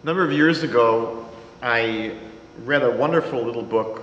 number of years ago, I read a wonderful little book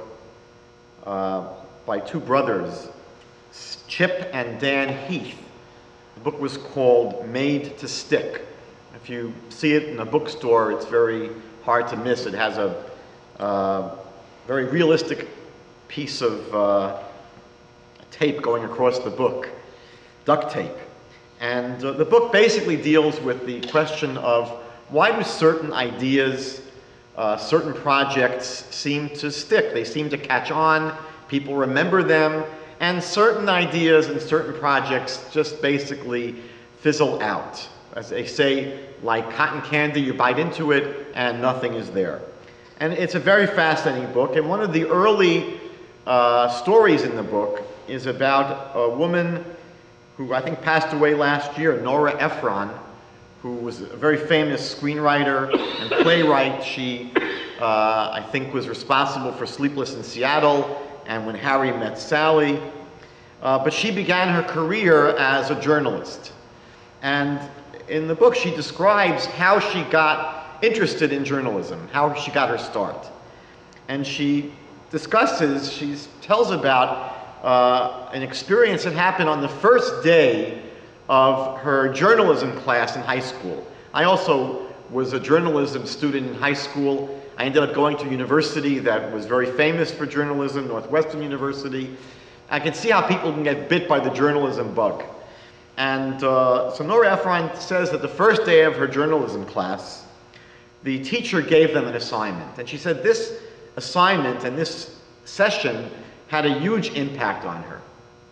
by two brothers, Chip and Dan Heath. The book was called Made to Stick. If you see it in a bookstore, it's very hard to miss. It has a very realistic piece of tape going across the book, duct tape. And the book basically deals with the question of why do certain ideas, certain projects seem to stick? They seem to catch on, people remember them, and certain ideas and certain projects just basically fizzle out. As they say, like cotton candy, you bite into it and nothing is there. And it's a very fascinating book, and one of the early stories in the book is about a woman who I think passed away last year, Nora Ephron, who was a very famous screenwriter and playwright. She, I think, was responsible for Sleepless in Seattle and When Harry Met Sally. But she began her career as a journalist. And in the book, she describes how she got interested in journalism, how she got her start. And she discusses, she tells about an experience that happened on the first day of her journalism class in high school. I also was a journalism student in high school. I ended up going to a university that was very famous for journalism, Northwestern University. I can see how people can get bit by the journalism bug. And so Nora Ephron says that the first day of her journalism class, the teacher gave them an assignment. And she said this assignment and this session had a huge impact on her.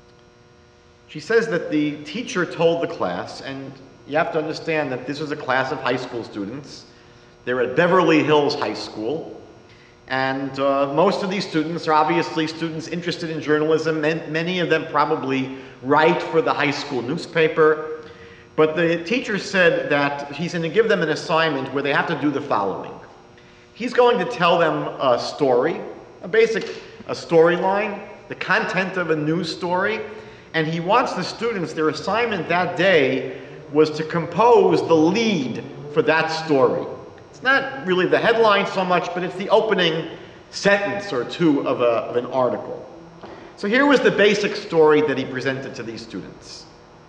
She says that the teacher told the class, and you have to understand that this was a class of high school students. They're at Beverly Hills High School, and most of these students are obviously students interested in journalism. Many of them probably write for the high school newspaper. But the teacher said that he's going to give them an assignment where they have to do the following. He's going to tell them a story, a storyline, the content of a news story, and he wants the students, their assignment that day was to compose the lead for that story. It's not really the headline so much, but it's the opening sentence or two of an article. So here was the basic story that he presented to these students.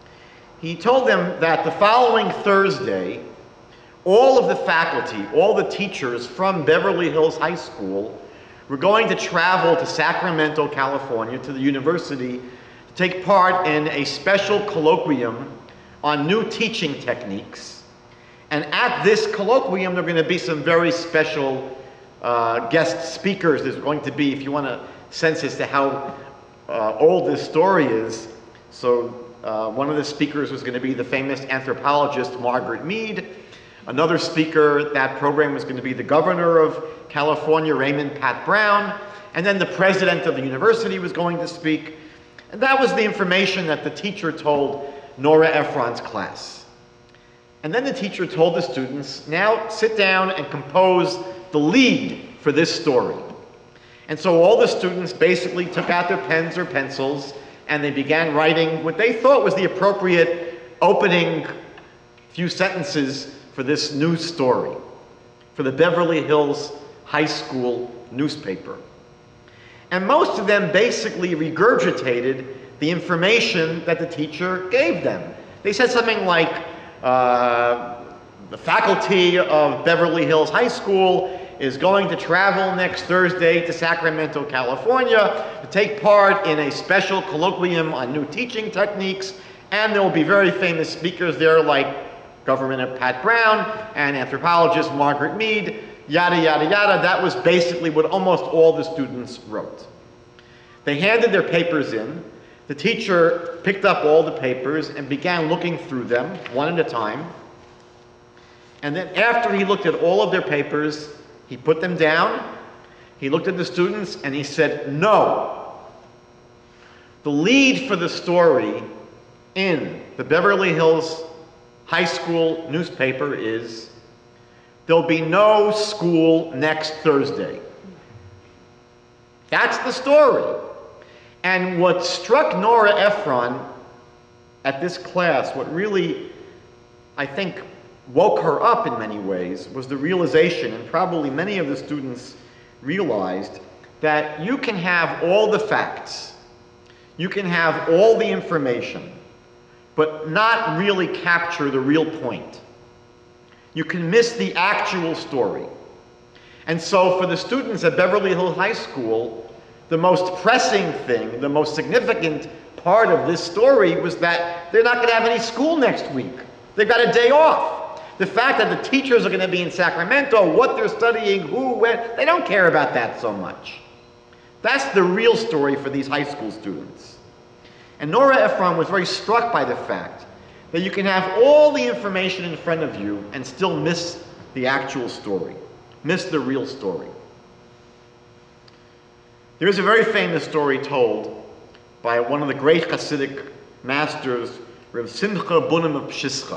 He told them that the following Thursday, all of the faculty, all the teachers from Beverly Hills High School were going to travel to Sacramento, California, to the university to take part in a special colloquium on new teaching techniques. And at this colloquium, there are going to be some very special guest speakers. There's going to be, if you want a sense as to how old this story is, so one of the speakers was going to be the famous anthropologist Margaret Mead. Another speaker, that program was going to be the governor of California, Raymond Pat Brown. And then the president of the university was going to speak. And that was the information that the teacher told Nora Ephron's class. And then the teacher told the students, now sit down and compose the lead for this story. And so all the students basically took out their pens or pencils and they began writing what they thought was the appropriate opening few sentences for this news story, for the Beverly Hills High School newspaper. And most of them basically regurgitated the information that the teacher gave them. They said something like, the faculty of Beverly Hills High School is going to travel next Thursday to Sacramento, California to take part in a special colloquium on new teaching techniques, and there will be very famous speakers there like Governor Pat Brown and anthropologist Margaret Mead, yada, yada, yada. That was basically what almost all the students wrote. They handed their papers in. The teacher picked up all the papers and began looking through them one at a time. And then after he looked at all of their papers, he put them down, he looked at the students, and he said, no. The lead for the story in the Beverly Hills High School newspaper is, there'll be no school next Thursday. That's the story. And what struck Nora Ephron at this class, what really, I think, woke her up in many ways was the realization, and probably many of the students realized, that you can have all the facts, you can have all the information, but not really capture the real point. You can miss the actual story. And so for the students at Beverly Hills High School, the most pressing thing, the most significant part of this story was that they're not going to have any school next week. They've got a day off. The fact that the teachers are going to be in Sacramento, what they're studying, who, when, they don't care about that so much. That's the real story for these high school students. And Nora Ephron was very struck by the fact that you can have all the information in front of you and still miss the actual story, miss the real story. There is a very famous story told by one of the great Hasidic masters, Rav Simcha Bunim of Pshischa.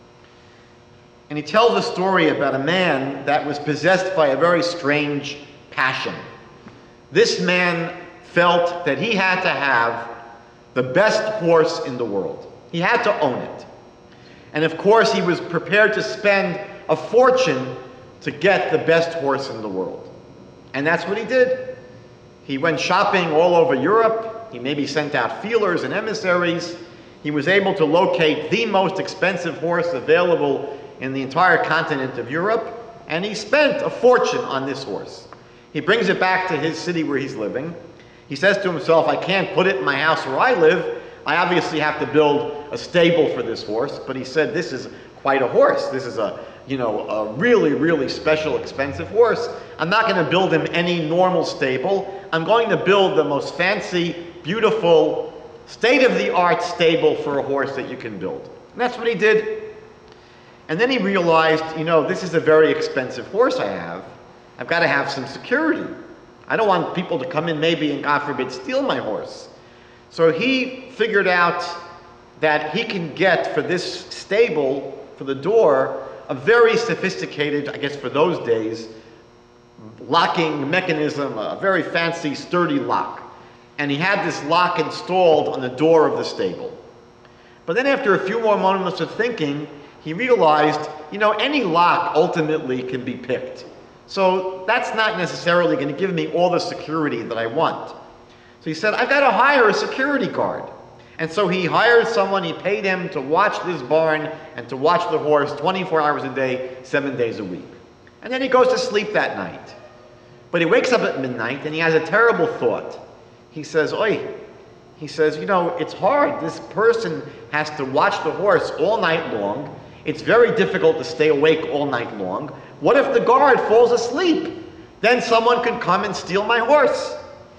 And he tells a story about a man that was possessed by a very strange passion. This man felt that he had to have the best horse in the world. He had to own it. And of course, he was prepared to spend a fortune to get the best horse in the world. And that's what he did. He went shopping all over Europe. He maybe sent out feelers and emissaries. He was able to locate the most expensive horse available in the entire continent of Europe, and he spent a fortune on this horse. He brings it back to his city where he's living. He says to himself, I can't put it in my house where I live. I obviously have to build a stable for this horse. But he said, this is quite a horse. This is a really, really special, expensive horse. I'm not going to build him any normal stable. I'm going to build the most fancy, beautiful, state-of-the-art stable for a horse that you can build. And that's what he did. And then he realized, this is a very expensive horse I have. I've got to have some security. I don't want people to come in maybe and, God forbid, steal my horse. So he figured out that he can get for this stable, for the door, a very sophisticated, I guess for those days, locking mechanism, a very fancy, sturdy lock. And he had this lock installed on the door of the stable. But then after a few more moments of thinking, he realized, any lock ultimately can be picked. So that's not necessarily going to give me all the security that I want. So he said, I've got to hire a security guard. And so he hired someone, he paid him to watch this barn and to watch the horse 24 hours a day, 7 days a week. And then he goes to sleep that night. But he wakes up at midnight and he has a terrible thought. He says, he says, it's hard. This person has to watch the horse all night long. It's very difficult to stay awake all night long. What if the guard falls asleep? Then someone could come and steal my horse.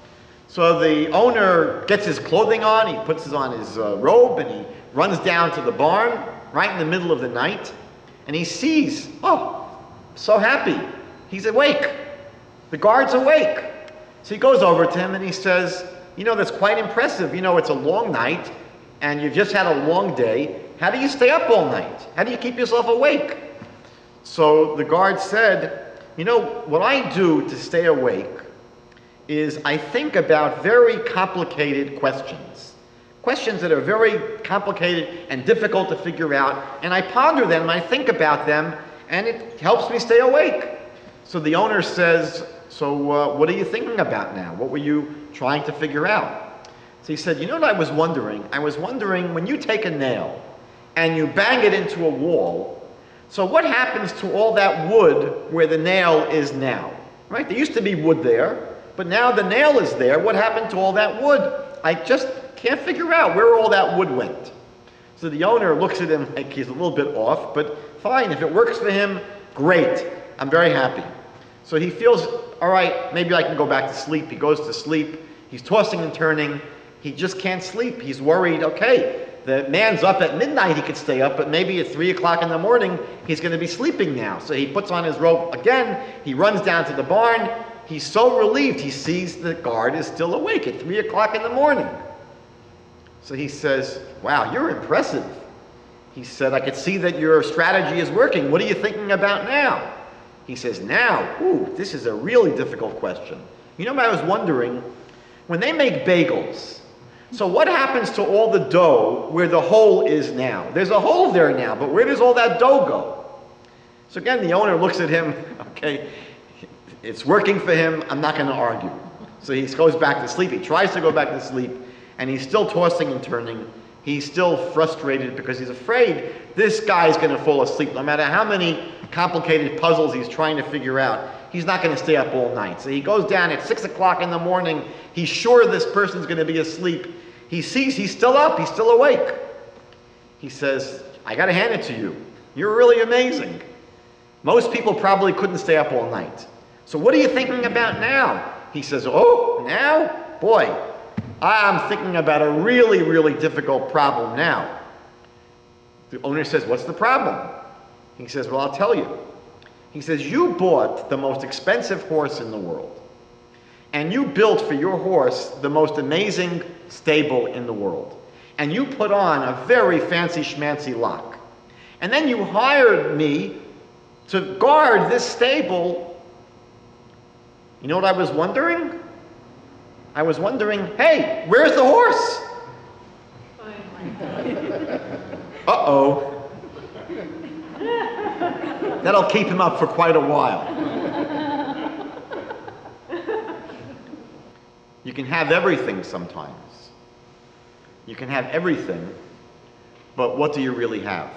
So the owner gets his clothing on, he puts on his robe, and he runs down to the barn right in the middle of the night, and he sees, so happy. He's awake. The guard's awake. So he goes over to him and he says, that's quite impressive. It's a long night, and you've just had a long day. How do you stay up all night? How do you keep yourself awake? So the guard said, what I do to stay awake is I think about very complicated questions. Questions that are very complicated and difficult to figure out, and I ponder them, and I think about them, and it helps me stay awake. So the owner says, so what are you thinking about now? What were you trying to figure out? So he said, what I was wondering? I was wondering, when you take a nail and you bang it into a wall, so what happens to all that wood where the nail is now? Right? There used to be wood there, but now the nail is there. What happened to all that wood? I just can't figure out where all that wood went. So the owner looks at him like he's a little bit off, but fine, if it works for him, great. I'm very happy. So he feels, all right, maybe I can go back to sleep. He goes to sleep. He's tossing and turning. He just can't sleep. He's worried, okay, the man's up at midnight, he could stay up, but maybe at 3 o'clock in the morning, he's going to be sleeping now. So he puts on his robe again. He runs down to the barn. He's so relieved. He sees the guard is still awake at 3 o'clock in the morning. So he says, wow, you're impressive. He said, I could see that your strategy is working. What are you thinking about now? He says, now, this is a really difficult question. I was wondering, when they make bagels, so what happens to all the dough where the hole is now? There's a hole there now, but where does all that dough go? So again, the owner looks at him, okay, it's working for him, I'm not going to argue. So he goes back to sleep. He tries to go back to sleep, and he's still tossing and turning. He's still frustrated because he's afraid this guy's going to fall asleep. No matter how many complicated puzzles he's trying to figure out, he's not going to stay up all night. So he goes down at 6 o'clock in the morning. He's sure this person's going to be asleep. He sees he's still up. He's still awake. He says, I got to hand it to you. You're really amazing. Most people probably couldn't stay up all night. So what are you thinking about now? He says, oh, now? Boy, I'm thinking about a really, really difficult problem now. The owner says, what's the problem? He says, well, I'll tell you. He says, you bought the most expensive horse in the world. And you built for your horse the most amazing stable in the world. And you put on a very fancy schmancy lock. And then you hired me to guard this stable. You know what I was wondering? I was wondering, hey, where's the horse? Uh-oh. That'll keep him up for quite a while. You can have everything sometimes. You can have everything, but what do you really have?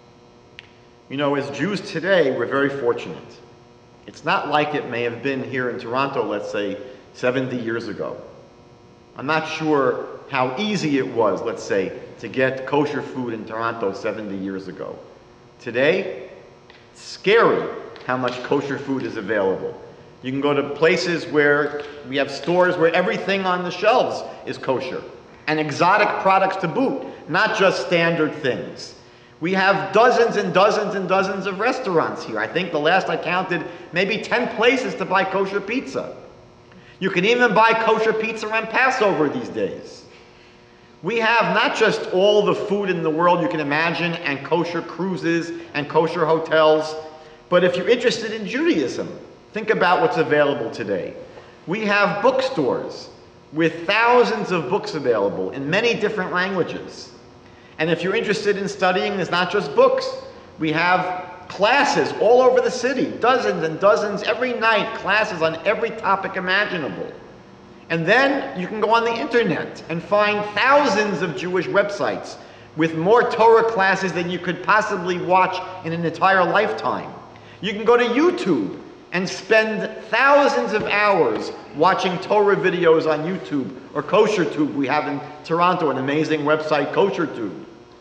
You know, as Jews today, we're very fortunate. It's not like it may have been here in Toronto, let's say, 70 years ago. I'm not sure how easy it was, let's say, to get kosher food in Toronto 70 years ago. Today, it's scary how much kosher food is available. You can go to places where we have stores where everything on the shelves is kosher, and exotic products to boot, not just standard things. We have dozens and dozens and dozens of restaurants here. I think the last I counted, maybe 10 places to buy kosher pizza. You can even buy kosher pizza on Passover these days. We have not just all the food in the world you can imagine, and kosher cruises and kosher hotels, but if you're interested in Judaism, think about what's available today. We have bookstores with thousands of books available in many different languages. And if you're interested in studying, there's not just books. We have classes all over the city, dozens and dozens every night, classes on every topic imaginable. And then you can go on the internet and find thousands of Jewish websites with more Torah classes than you could possibly watch in an entire lifetime. You can go to YouTube and spend thousands of hours watching Torah videos on YouTube or KosherTube. We have in Toronto an amazing website, KosherTube.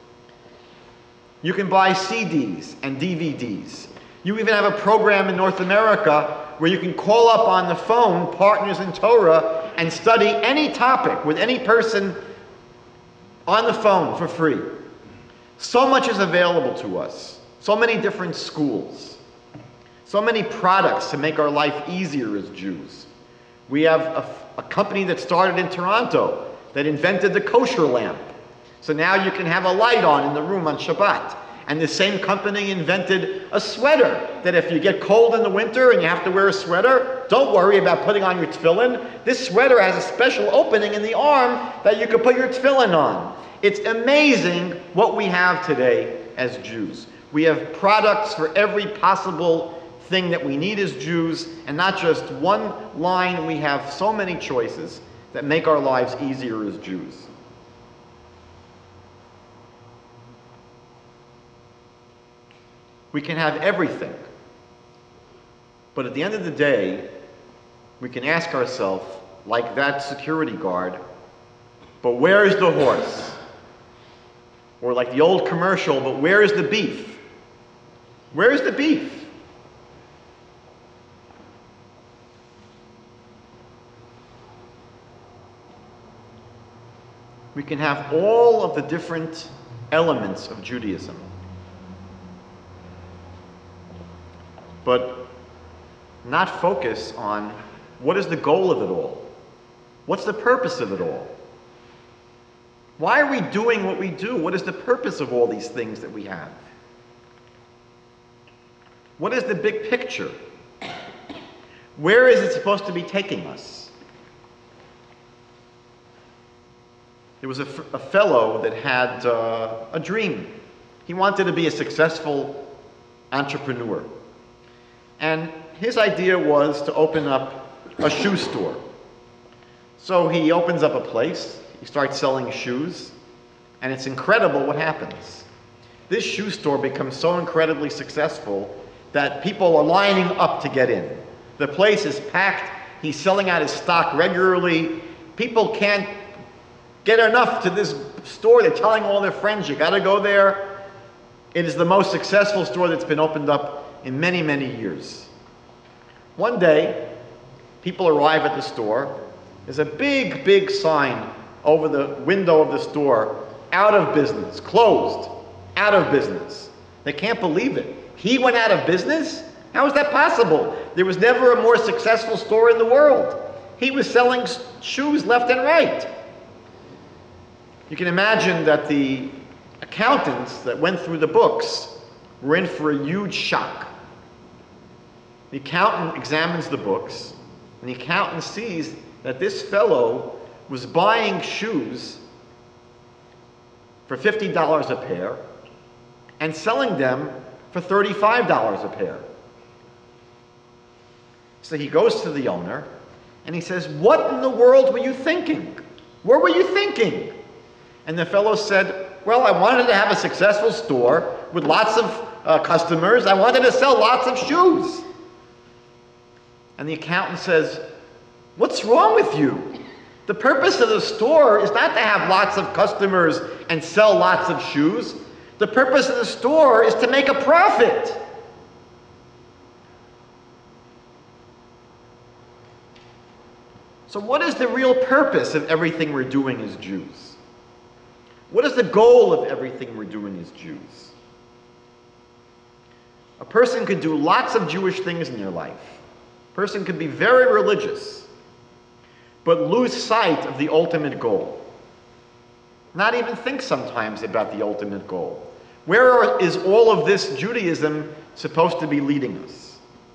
You can buy CDs and DVDs. You even have a program in North America where you can call up on the phone partners in Torah and study any topic with any person on the phone for free. So much is available to us. So many different schools. So many products to make our life easier as Jews. We have a company that started in Toronto that invented the kosher lamp. So now you can have a light on in the room on Shabbat. And the same company invented a sweater that if you get cold in the winter and you have to wear a sweater, don't worry about putting on your tefillin. This sweater has a special opening in the arm that you can put your tefillin on. It's amazing what we have today as Jews. We have products for every possible thing that we need as Jews, and not just one line. We have so many choices that make our lives easier as Jews. We can have everything. But at the end of the day, we can ask ourselves, like that security guard, but where is the horse? Or like the old commercial, but where is the beef? Where is the beef? We can have all of the different elements of Judaism. But not focus on what is the goal of it all? What's the purpose of it all? Why are we doing what we do? What is the purpose of all these things that we have? What is the big picture? Where is it supposed to be taking us? There was a fellow that had a dream. He wanted to be a successful entrepreneur. And his idea was to open up a shoe store. So he opens up a place, he starts selling shoes, and it's incredible what happens. This shoe store becomes so incredibly successful that people are lining up to get in. The place is packed, he's selling out his stock regularly. People can't get enough to this store. They're telling all their friends, you gotta go there. It is the most successful store that's been opened up in many, many years. One day, people arrive at the store. There's a big, big sign over the window of the store, out of business, closed, out of business. They can't believe it. He went out of business? How is that possible? There was never a more successful store in the world. He was selling shoes left and right. You can imagine that the accountants that went through the books were in for a huge shock. The accountant examines the books, and the accountant sees that this fellow was buying shoes for $50 a pair and selling them for $35 a pair. So he goes to the owner and he says, "What in the world were you thinking? What were you thinking?" And the fellow said, "Well, I wanted to have a successful store with lots of customers. I wanted to sell lots of shoes." And the accountant says, "What's wrong with you? The purpose of the store is not to have lots of customers and sell lots of shoes. The purpose of the store is to make a profit." So what is the real purpose of everything we're doing as Jews? What is the goal of everything we're doing as Jews? A person could do lots of Jewish things in their life. A person could be very religious, but lose sight of the ultimate goal. Not even think sometimes about the ultimate goal. Where is all of this Judaism supposed to be leading us?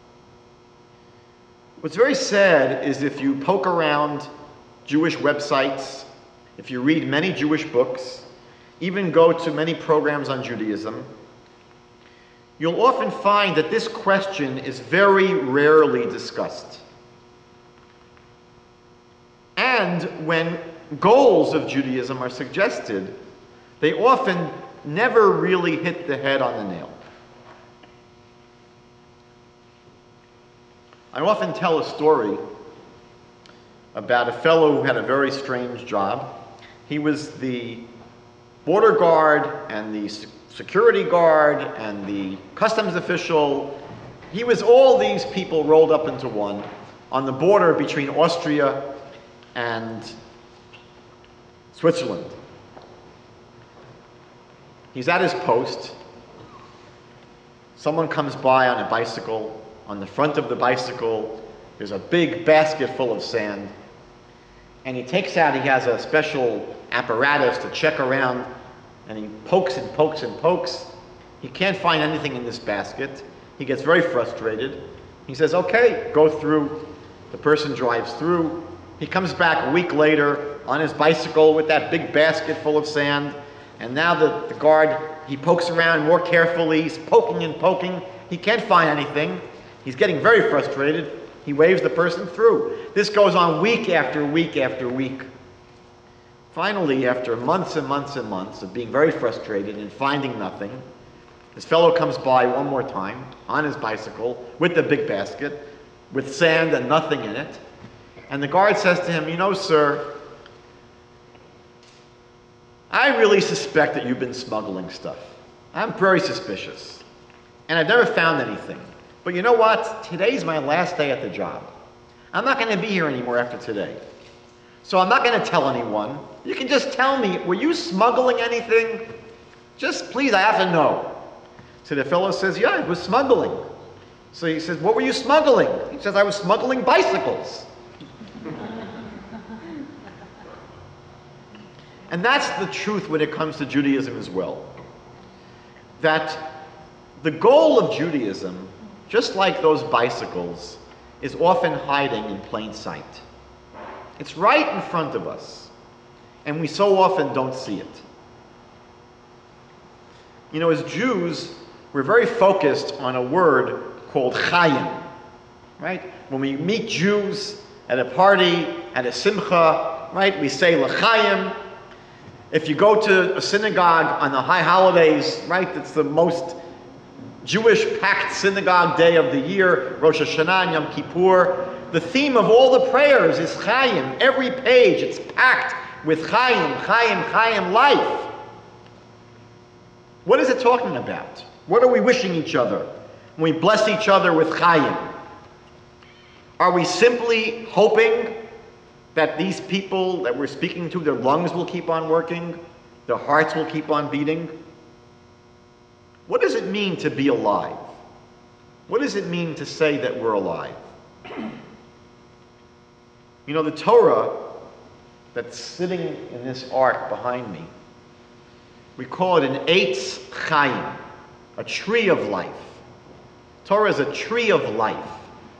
What's very sad is if you poke around Jewish websites, if you read many Jewish books, even go to many programs on Judaism, you'll often find that this question is very rarely discussed. And when goals of Judaism are suggested, they often never really hit the head on the nail. I often tell a story about a fellow who had a very strange job. He was the border guard and the security guard and the customs official. He was all these people rolled up into one on the border between Austria and Switzerland. He's at his post. Someone comes by on a bicycle. On the front of the bicycle, there's a big basket full of sand. And he has a special apparatus to check around, and he pokes and pokes and pokes. He can't find anything in this basket. He gets very frustrated. He says, "Okay, go through." The person drives through. He comes back a week later on his bicycle with that big basket full of sand. And now the guard, he pokes around more carefully. He's poking and poking. He can't find anything. He's getting very frustrated. He waves the person through. This goes on week after week after week. Finally, after months and months and months of being very frustrated and finding nothing, this fellow comes by one more time on his bicycle with the big basket, with sand and nothing in it. And the guard says to him, "You know, sir, I really suspect that you've been smuggling stuff. I'm very suspicious. And I've never found anything. But you know what? Today's my last day at the job. I'm not going to be here anymore after today. So I'm not going to tell anyone. You can just tell me, were you smuggling anything? Just please, I have to know." So the fellow says, "Yeah, I was smuggling." So he says, "What were you smuggling?" He says, "I was smuggling bicycles." And that's the truth when it comes to Judaism as well. That the goal of Judaism, just like those bicycles, is often hiding in plain sight. It's right in front of us, and we so often don't see it. You know, as Jews, we're very focused on a word called Chaim, right? When we meet Jews at a party, at a simcha, right, we say L'chaim. If you go to a synagogue on the high holidays, right, it's the most Jewish packed synagogue day of the year, Rosh Hashanah and Yom Kippur. The theme of all the prayers is Chaim. Every page, it's packed with Chaim, Chaim, Chaim, life. What is it talking about? What are we wishing each other when we bless each other with Chaim? Are we simply hoping that these people that we're speaking to, their lungs will keep on working, their hearts will keep on beating? What does it mean to be alive? What does it mean to say that we're alive? You know, the Torah that's sitting in this ark behind me, we call it an Eitz Chaim, a tree of life. Torah is a tree of life.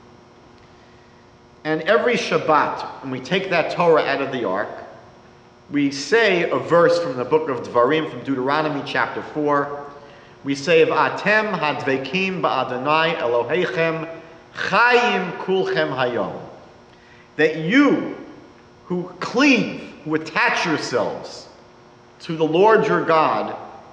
And every Shabbat, when we take that Torah out of the ark, we say a verse from the book of Dvarim, from Deuteronomy chapter 4. We say, V'atem hadvekim ba'Adonai Eloheichem Chaim kulchem hayom. That you who cleave, who attach yourselves to the Lord your God,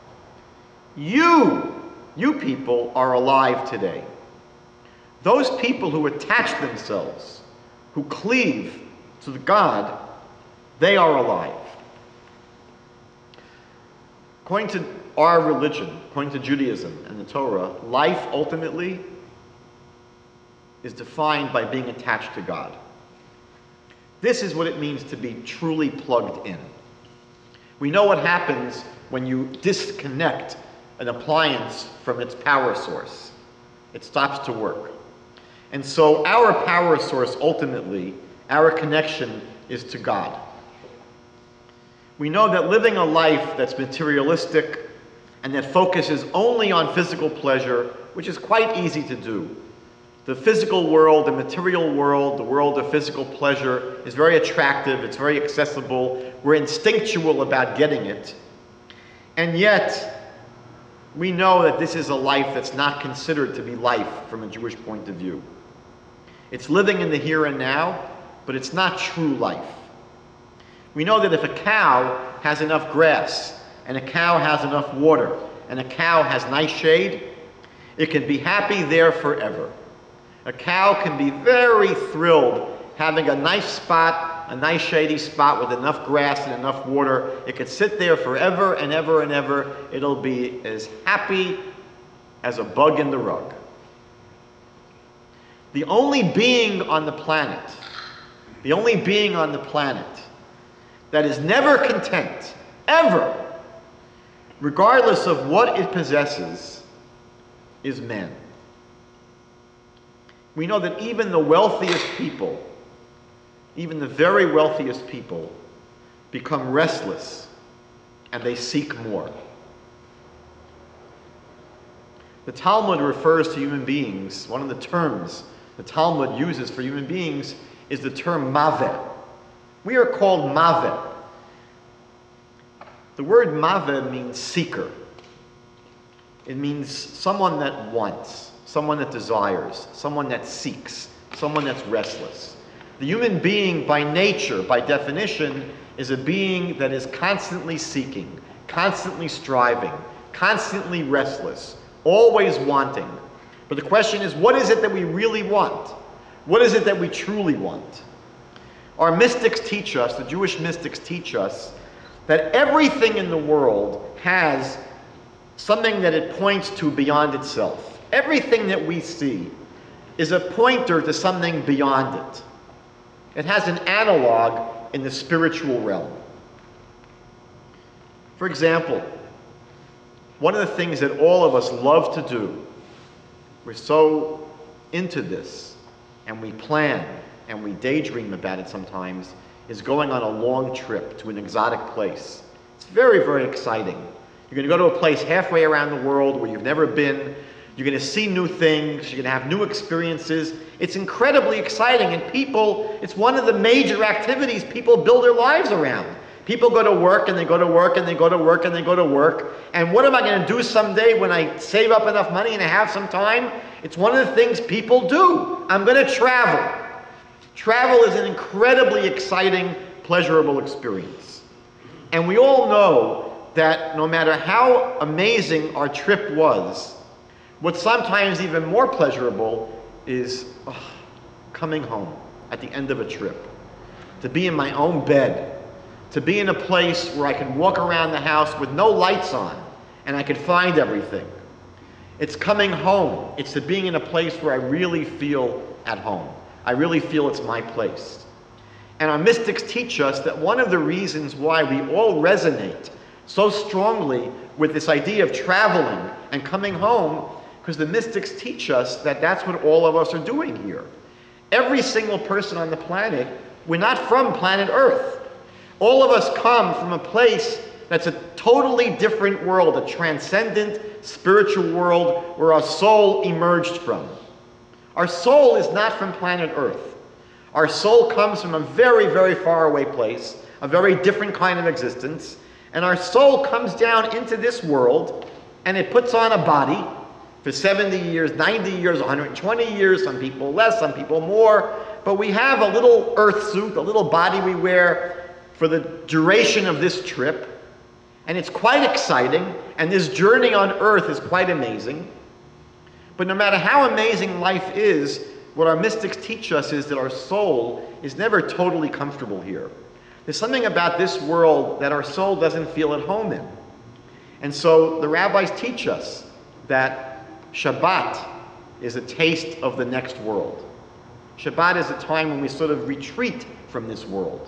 you people are alive today. Those people who attach themselves, who cleave to the God, they are alive. According to our religion, according to Judaism and the Torah, life ultimately is defined by being attached to God. This is what it means to be truly plugged in. We know what happens when you disconnect an appliance from its power source. It stops to work. And so our power source, ultimately, our connection is to God. We know that living a life that's materialistic and that focuses only on physical pleasure, which is quite easy to do. The physical world, the material world, the world of physical pleasure is very attractive, it's very accessible, we're instinctual about getting it. And yet, we know that this is a life that's not considered to be life from a Jewish point of view. It's living in the here and now, but it's not true life. We know that if a cow has enough grass, and a cow has enough water, and a cow has nice shade, it can be happy there forever. A cow can be very thrilled having a nice spot, a nice shady spot with enough grass and enough water. It could sit there forever and ever and ever. It'll be as happy as a bug in the rug. The only being on the planet that is never content, ever, regardless of what it possesses, is man. We know that even the wealthiest people, even the very wealthiest people, become restless and they seek more. The Talmud refers to human beings, one of the terms the Talmud uses for human beings is the term maveh. We are called maveh. The word maveh means seeker. It means someone that wants, someone that desires, someone that seeks, someone that's restless. The human being by nature, by definition, is a being that is constantly seeking, constantly striving, constantly restless, always wanting. But the question is, what is it that we really want? What is it that we truly want? Our mystics teach us, the Jewish mystics teach us, that everything in the world has something that it points to beyond itself. Everything that we see is a pointer to something beyond it. It has an analog in the spiritual realm. For example, one of the things that all of us love to do, we're so into this, and we plan, and we daydream about it sometimes, is going on a long trip to an exotic place. It's very, very exciting. You're going to go to a place halfway around the world where you've never been. You're going to see new things. You're going to have new experiences. It's incredibly exciting, and people, it's one of the major activities people build their lives around. People go to work and they go to work and they go to work and they go to work. And what am I going to do someday when I save up enough money and I have some time? It's one of the things people do. I'm going to travel. Travel is an incredibly exciting, pleasurable experience. And we all know that no matter how amazing our trip was, what's sometimes even more pleasurable is coming home at the end of a trip. To be in my own bed. To be in a place where I can walk around the house with no lights on and I can find everything. It's coming home. It's to being in a place where I really feel at home. I really feel it's my place. And our mystics teach us that one of the reasons why we all resonate so strongly with this idea of traveling and coming home, because the mystics teach us that that's what all of us are doing here. Every single person on the planet, we're not from planet Earth. All of us come from a place that's a totally different world, a transcendent spiritual world where our soul emerged from. Our soul is not from planet Earth. Our soul comes from a very, very far away place, a very different kind of existence, and our soul comes down into this world and it puts on a body for 70 years, 90 years, 120 years, some people less, some people more, but we have a little earth suit, a little body we wear for the duration of this trip, and it's quite exciting, and this journey on earth is quite amazing. But no matter how amazing life is, what our mystics teach us is that our soul is never totally comfortable here. There's something about this world that our soul doesn't feel at home in. And so the rabbis teach us that Shabbat is a taste of the next world. Shabbat is a time when we sort of retreat from this world.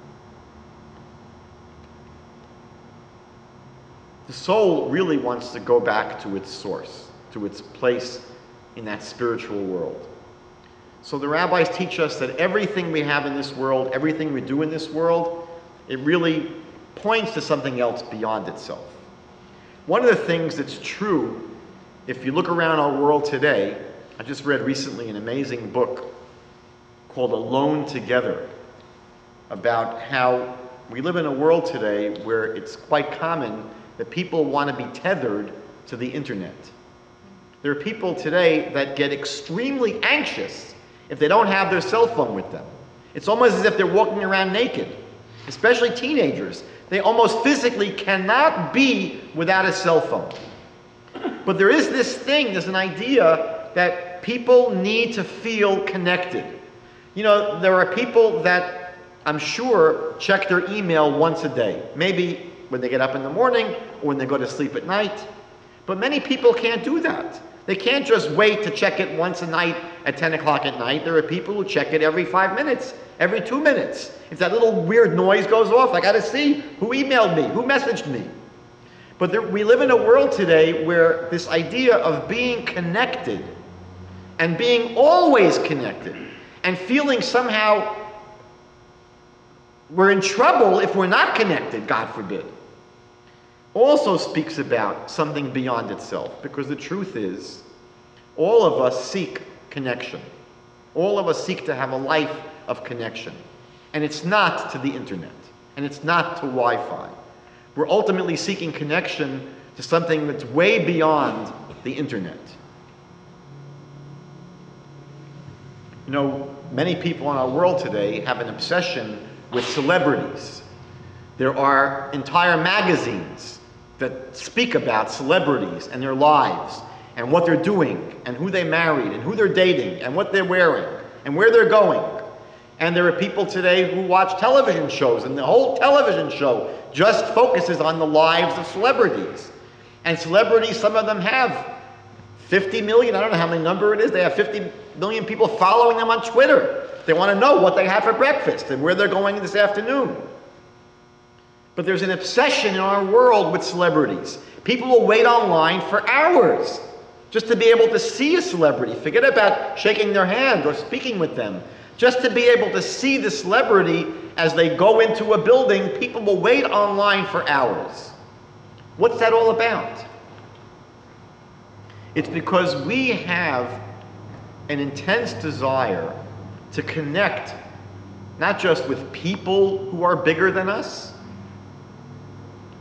The soul really wants to go back to its source, to its place in that spiritual world. So the rabbis teach us that everything we have in this world, everything we do in this world, it really points to something else beyond itself. One of the things that's true, if you look around our world today, I just read recently an amazing book called Alone Together, about how we live in a world today where it's quite common that people want to be tethered to the internet. There are people today that get extremely anxious if they don't have their cell phone with them. It's almost as if they're walking around naked, especially teenagers. They almost physically cannot be without a cell phone. But there is this thing, there's an idea that people need to feel connected. You know, there are people that I'm sure check their email once a day, maybe when they get up in the morning or when they go to sleep at night. But many people can't do that. They can't just wait to check it once a night at 10 o'clock at night. There are people who check it every 5 minutes, every 2 minutes. If that little weird noise goes off, I got to see who emailed me, who messaged me. But we live in a world today where this idea of being connected and being always connected and feeling somehow we're in trouble if we're not connected, God forbid, also speaks about something beyond itself. Because the truth is, all of us seek connection. All of us seek to have a life of connection. And it's not to the internet. And it's not to Wi-Fi. We're ultimately seeking connection to something that's way beyond the internet. You know, many people in our world today have an obsession with celebrities. There are entire magazines that speak about celebrities and their lives and what they're doing and who they married and who they're dating and what they're wearing and where they're going. And there are people today who watch television shows, and the whole television show just focuses on the lives of celebrities. And celebrities, some of them have 50 million, I don't know how many number it is, they have 50 million people following them on Twitter. They want to know what they had for breakfast and where they're going this afternoon. But there's an obsession in our world with celebrities. People will wait online for hours just to be able to see a celebrity. Forget about shaking their hand or speaking with them. Just to be able to see the celebrity as they go into a building, people will wait online for hours. What's that all about? It's because we have an intense desire to connect not just with people who are bigger than us,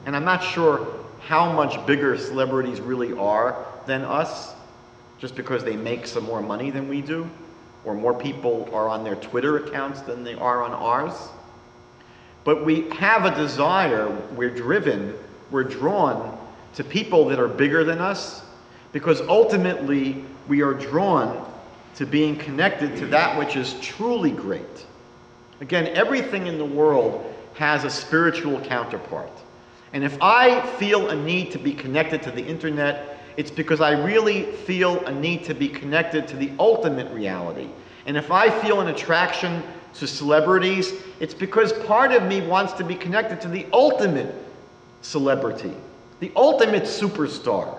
And I'm not sure how much bigger celebrities really are than us, just because they make some more money than we do, or more people are on their Twitter accounts than they are on ours. But we have a desire, we're drawn to people that are bigger than us, because ultimately we are drawn to being connected to that which is truly great. Again, everything in the world has a spiritual counterpart. And if I feel a need to be connected to the internet, it's because I really feel a need to be connected to the ultimate reality. And if I feel an attraction to celebrities, it's because part of me wants to be connected to the ultimate celebrity, the ultimate superstar.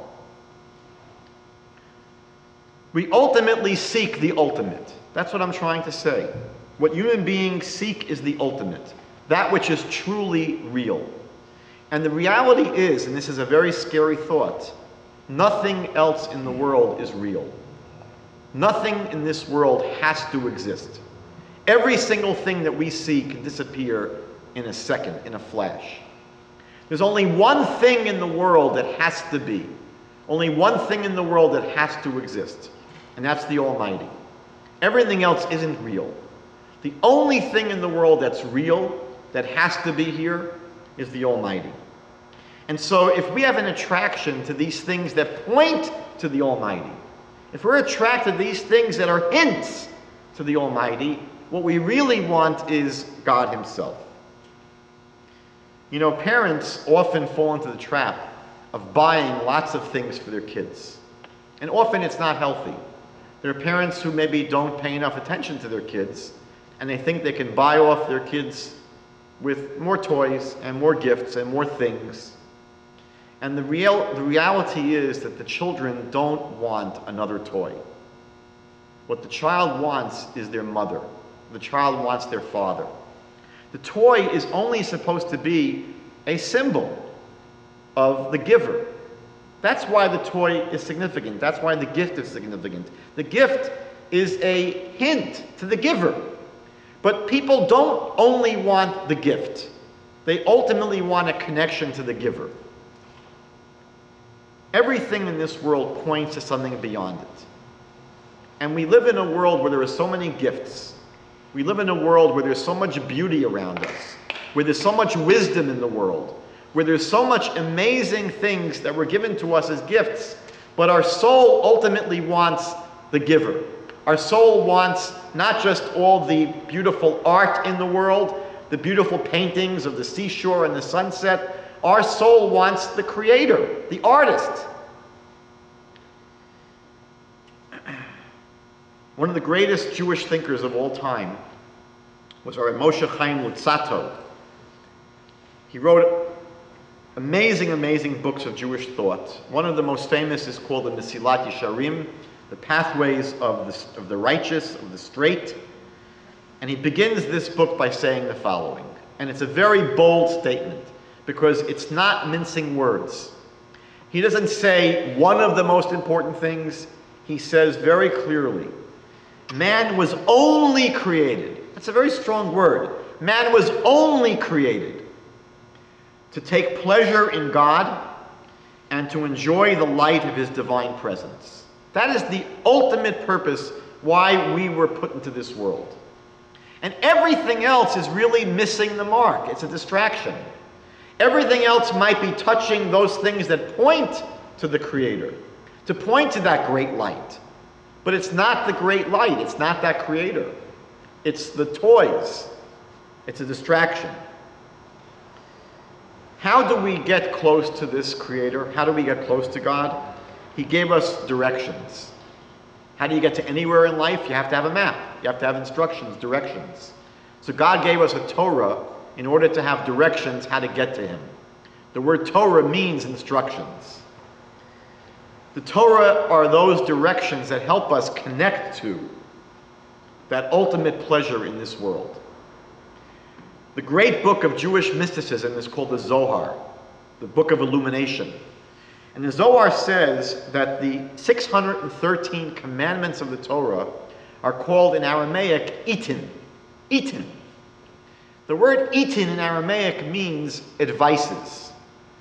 We ultimately seek the ultimate. That's what I'm trying to say. What human beings seek is the ultimate, that which is truly real. And the reality is, and this is a very scary thought, nothing else in the world is real. Nothing in this world has to exist. Every single thing that we see can disappear in a second, in a flash. There's only one thing in the world that has to be. Only one thing in the world that has to exist. And that's the Almighty. Everything else isn't real. The only thing in the world that's real, that has to be here, is the Almighty. And so if we have an attraction to these things that point to the Almighty, if we're attracted to these things that are hints to the Almighty, what we really want is God Himself. You know, parents often fall into the trap of buying lots of things for their kids. And often it's not healthy. There are parents who maybe don't pay enough attention to their kids, and they think they can buy off their kids with more toys and more gifts and more things. And the reality is that the children don't want another toy. What the child wants is their mother. The child wants their father. The toy is only supposed to be a symbol of the giver. That's why the toy is significant. That's why the gift is significant. The gift is a hint to the giver. But people don't only want the gift. They ultimately want a connection to the giver. Everything in this world points to something beyond it. And we live in a world where there are so many gifts. We live in a world where there's so much beauty around us, where there's so much wisdom in the world, where there's so much amazing things that were given to us as gifts, but our soul ultimately wants the giver. Our soul wants not just all the beautiful art in the world, the beautiful paintings of the seashore and the sunset. Our soul wants the creator, the artist. One of the greatest Jewish thinkers of all time was Rabbi Moshe Chaim Luzzatto. He wrote amazing, amazing books of Jewish thought. One of the most famous is called the Mesilat Yesharim, the pathways of the righteous, of the straight. And he begins this book by saying the following. And it's a very bold statement, because it's not mincing words. He doesn't say one of the most important things. He says very clearly, man was only created. That's a very strong word. Man was only created to take pleasure in God and to enjoy the light of His divine presence. That is the ultimate purpose why we were put into this world. And everything else is really missing the mark. It's a distraction. Everything else might be touching those things that point to the Creator, to point to that great light. But it's not the great light. It's not that Creator. It's the toys. It's a distraction. How do we get close to this Creator? How do we get close to God? He gave us directions. How do you get to anywhere in life? You have to have a map. You have to have instructions, directions. So God gave us a Torah in order to have directions how to get to Him. The word Torah means instructions. The Torah are those directions that help us connect to that ultimate pleasure in this world. The great book of Jewish mysticism is called the Zohar, the book of illumination. And the Zohar says that the 613 commandments of the Torah are called in Aramaic itin. Itin. The word itin in Aramaic means advices.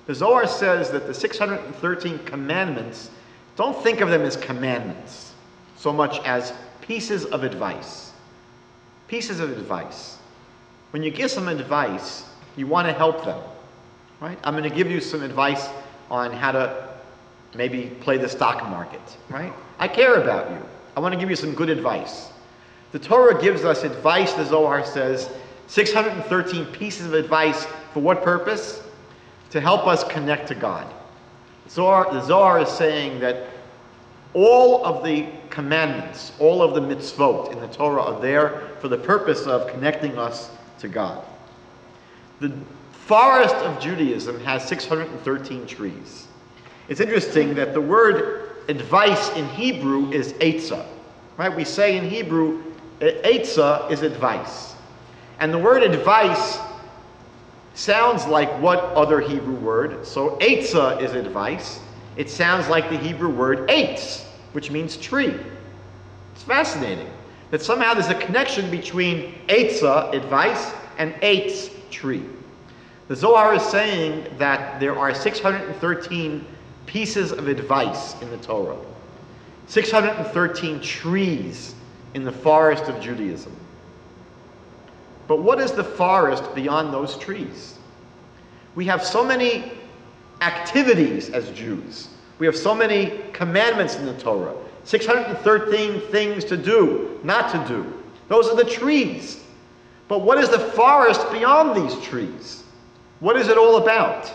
The Zohar says that the 613 commandments, don't think of them as commandments so much as pieces of advice. Pieces of advice. When you give some advice, you want to help them, right? I'm going to give you some advice on how to maybe play the stock market, right? I care about you. I want to give you some good advice. The Torah gives us advice, the Zohar says, 613 pieces of advice for what purpose? To help us connect to God. The Zohar is saying that all of the commandments, all of the mitzvot in the Torah are there for the purpose of connecting us to God. The forest of Judaism has 613 trees. It's interesting that the word advice in Hebrew is eitzah, right? We say in Hebrew, eitzah is advice. And the word advice sounds like what other Hebrew word? So eitzah is advice. It sounds like the Hebrew word eitz, which means tree. It's fascinating that somehow there's a connection between eitzah, advice, and eitz, tree. The Zohar is saying that there are 613 pieces of advice in the Torah, 613 trees in the forest of Judaism. But what is the forest beyond those trees? We have so many activities as Jews. We have so many commandments in the Torah. 613 things to do, not to do. Those are the trees. But what is the forest beyond these trees? What is it all about?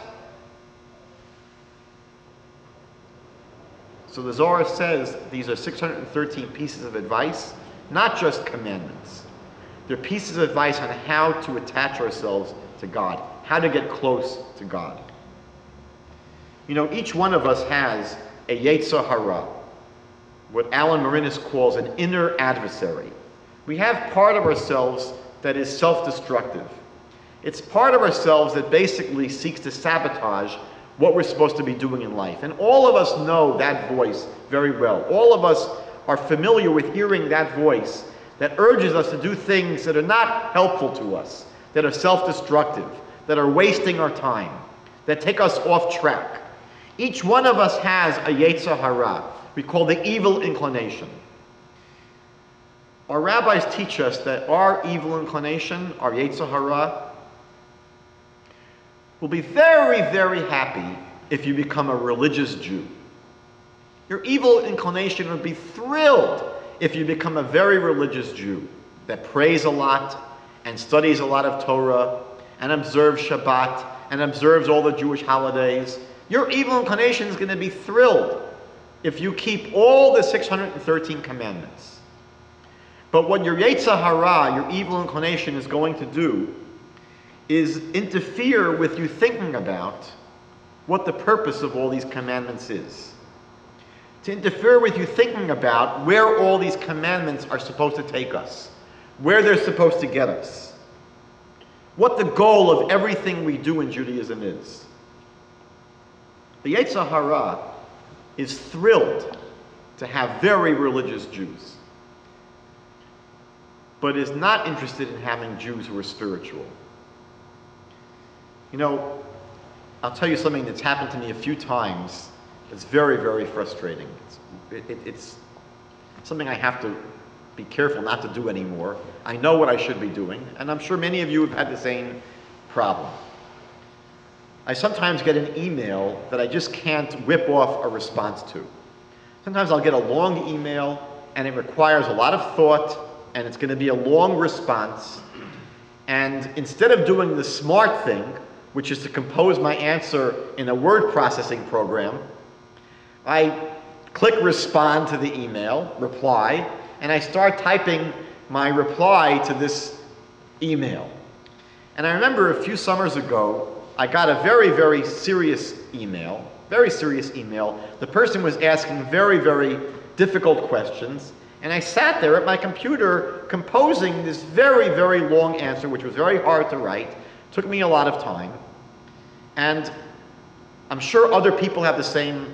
So the Zohar says these are 613 pieces of advice, not just commandments. They're pieces of advice on how to attach ourselves to God, how to get close to God. You know, each one of us has a Yetzer Hara, what Alan Marinis calls an inner adversary. We have part of ourselves that is self-destructive. It's part of ourselves that basically seeks to sabotage what we're supposed to be doing in life. And all of us know that voice very well. All of us are familiar with hearing that voice that urges us to do things that are not helpful to us, that are self-destructive, that are wasting our time, that take us off track. Each one of us has a Yetzer Hara, we call the evil inclination. Our rabbis teach us that our evil inclination, our Yetzer Hara, will be very, very happy if you become a religious Jew. Your evil inclination would be thrilled if you become a very religious Jew that prays a lot and studies a lot of Torah and observes Shabbat and observes all the Jewish holidays. Your evil inclination is going to be thrilled if you keep all the 613 commandments. But what your Yetzer Hara, your evil inclination, is going to do is interfere with you thinking about what the purpose of all these commandments is. To interfere with you thinking about where all these commandments are supposed to take us, where they're supposed to get us, what the goal of everything we do in Judaism is. The Yetzer Hara is thrilled to have very religious Jews, but is not interested in having Jews who are spiritual. You know, I'll tell you something that's happened to me a few times. It's very, very frustrating. It's something I have to be careful not to do anymore. I know what I should be doing, and I'm sure many of you have had the same problem. I sometimes get an email that I just can't whip off a response to. Sometimes I'll get a long email, and it requires a lot of thought, and it's going to be a long response. And instead of doing the smart thing, which is to compose my answer in a word processing program, I click respond to the email, reply, and I start typing my reply to this email. And I remember a few summers ago, I got a very, very serious email. The person was asking very, very difficult questions, and I sat there at my computer composing this very, very long answer, which was very hard to write. Took me a lot of time. And I'm sure other people have the same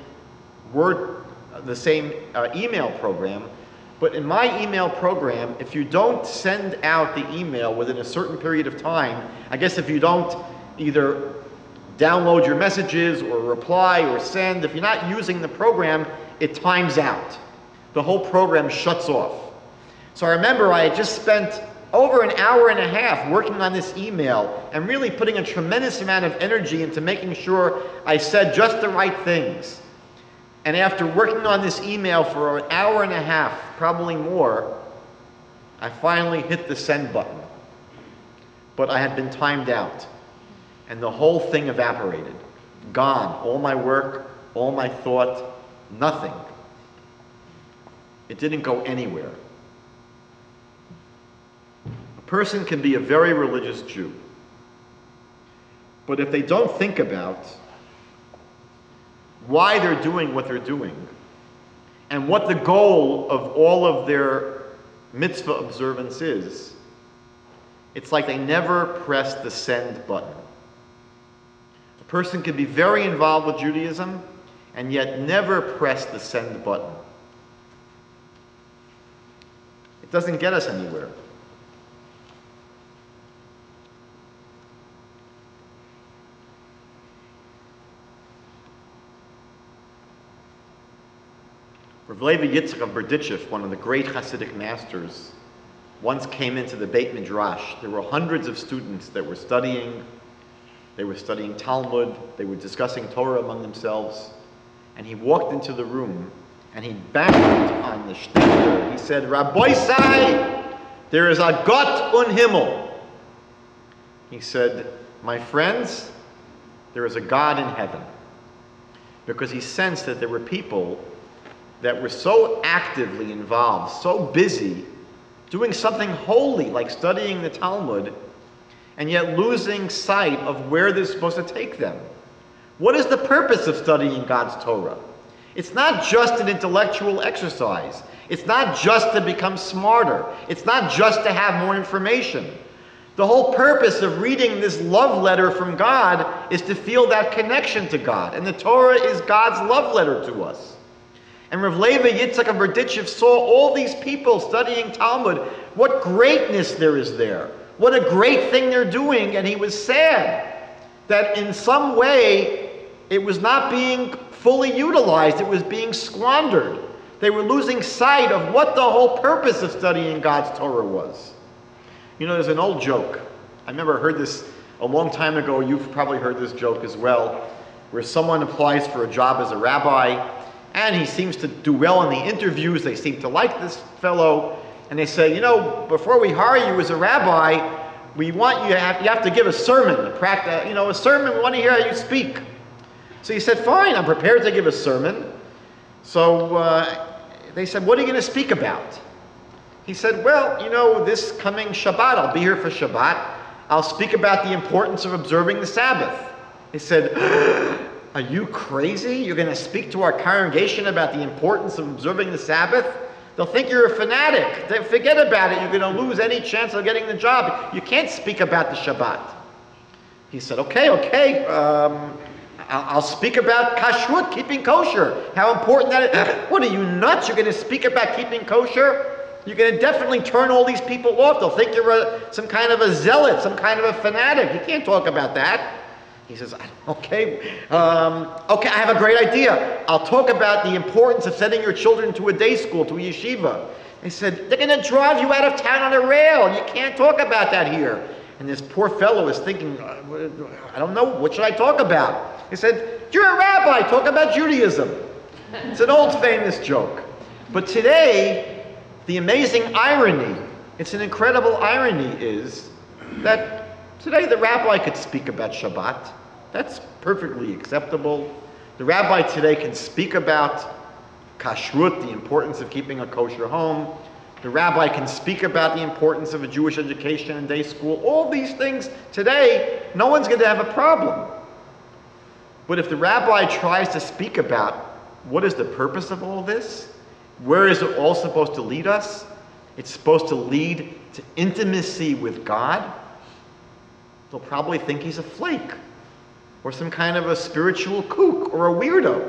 email program, but in my email program, if you don't send out the email within a certain period of time, I guess if you don't either download your messages or reply or send. If you're not using the program, it times out. The whole program shuts off. So I remember I had just spent over an hour and a half working on this email and really putting a tremendous amount of energy into making sure I said just the right things. And after working on this email for an hour and a half, probably more, I finally hit the send button. But I had been timed out. And the whole thing evaporated. Gone. All my work, all my thought, nothing. It didn't go anywhere. A person can be a very religious Jew. But if they don't think about why they're doing what they're doing, and what the goal of all of their mitzvah observance is, it's like they never press the send button. A person can be very involved with Judaism and yet never press the send button. It doesn't get us anywhere. Rabbi Yitzchak of Berditchev, one of the great Hasidic masters, once came into the Beit Midrash. There were hundreds of students that were studying. They were studying Talmud. They were discussing Torah among themselves. And he walked into the room and he banged on the shtickler. He said, "Rabbi Sai, there is a Gott und Himmel." He said, "My friends, there is a God in heaven." Because he sensed that there were people that were so actively involved, so busy, doing something holy like studying the Talmud, and yet losing sight of where they're supposed to take them. What is the purpose of studying God's Torah? It's not just an intellectual exercise. It's not just to become smarter. It's not just to have more information. The whole purpose of reading this love letter from God is to feel that connection to God. And the Torah is God's love letter to us. And Rav Levi Yitzchak of Berditchev saw all these people studying Talmud. What greatness there is there. What a great thing they're doing. And he was sad that in some way it was not being fully utilized. It was being squandered. They were losing sight of what the whole purpose of studying God's Torah was. You know, there's an old joke. I remember I heard this a long time ago. You've probably heard this joke as well, where someone applies for a job as a rabbi, and he seems to do well in the interviews. They seem to like this fellow. And they say, you know, before we hire you as a rabbi, we want you have to give a sermon, a sermon. We want to hear how you speak. So he said, fine, I'm prepared to give a sermon. So they said, what are you going to speak about? He said, well, you know, this coming Shabbat, I'll be here for Shabbat. I'll speak about the importance of observing the Sabbath. He said, are you crazy? You're going to speak to our congregation about the importance of observing the Sabbath? They'll think you're a fanatic. They forget about it. You're going to lose any chance of getting the job. You can't speak about the Shabbat. He said, okay. I'll speak about kashrut, keeping kosher. How important that is. What are you, nuts? You're going to speak about keeping kosher? You're going to definitely turn all these people off. They'll think you're some kind of a zealot, some kind of a fanatic. You can't talk about that. He says, okay, I have a great idea. I'll talk about the importance of sending your children to a day school, to a yeshiva. They said, they're going to drive you out of town on a rail. You can't talk about that here. And this poor fellow is thinking, I don't know, what should I talk about? He said, you're a rabbi, talk about Judaism. It's an old famous joke. But today, the amazing irony, it's an incredible irony, is that today the rabbi could speak about Shabbat. That's perfectly acceptable. The rabbi today can speak about kashrut, the importance of keeping a kosher home. The rabbi can speak about the importance of a Jewish education and day school. All these things today, no one's going to have a problem. But if the rabbi tries to speak about what is the purpose of all this, where is it all supposed to lead us? It's supposed to lead to intimacy with God. They'll probably think he's a flake or some kind of a spiritual kook or a weirdo.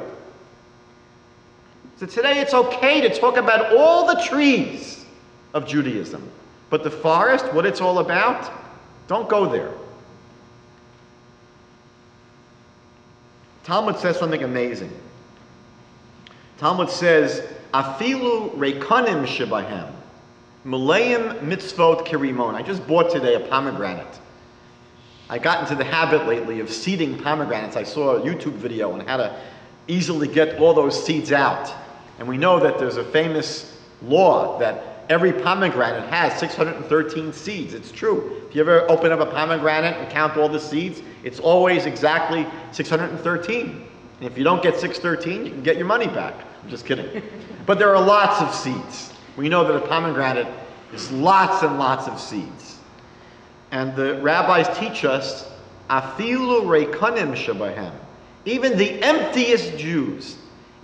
So today it's okay to talk about all the trees of Judaism, but the forest, what it's all about, don't go there. Talmud says something amazing. Talmud says, Afilu reikonim shebahem, Maleim mitzvot kirimon. I just bought today a pomegranate. I got into the habit lately of seeding pomegranates. I saw a YouTube video on how to easily get all those seeds out. And we know that there's a famous law that every pomegranate has 613 seeds. It's true. If you ever open up a pomegranate and count all the seeds, it's always exactly 613. And if you don't get 613, you can get your money back. I'm just kidding. But there are lots of seeds. We know that a pomegranate is lots and lots of seeds. And the rabbis teach us, Afilu reikonim shebahem. Even the emptiest Jews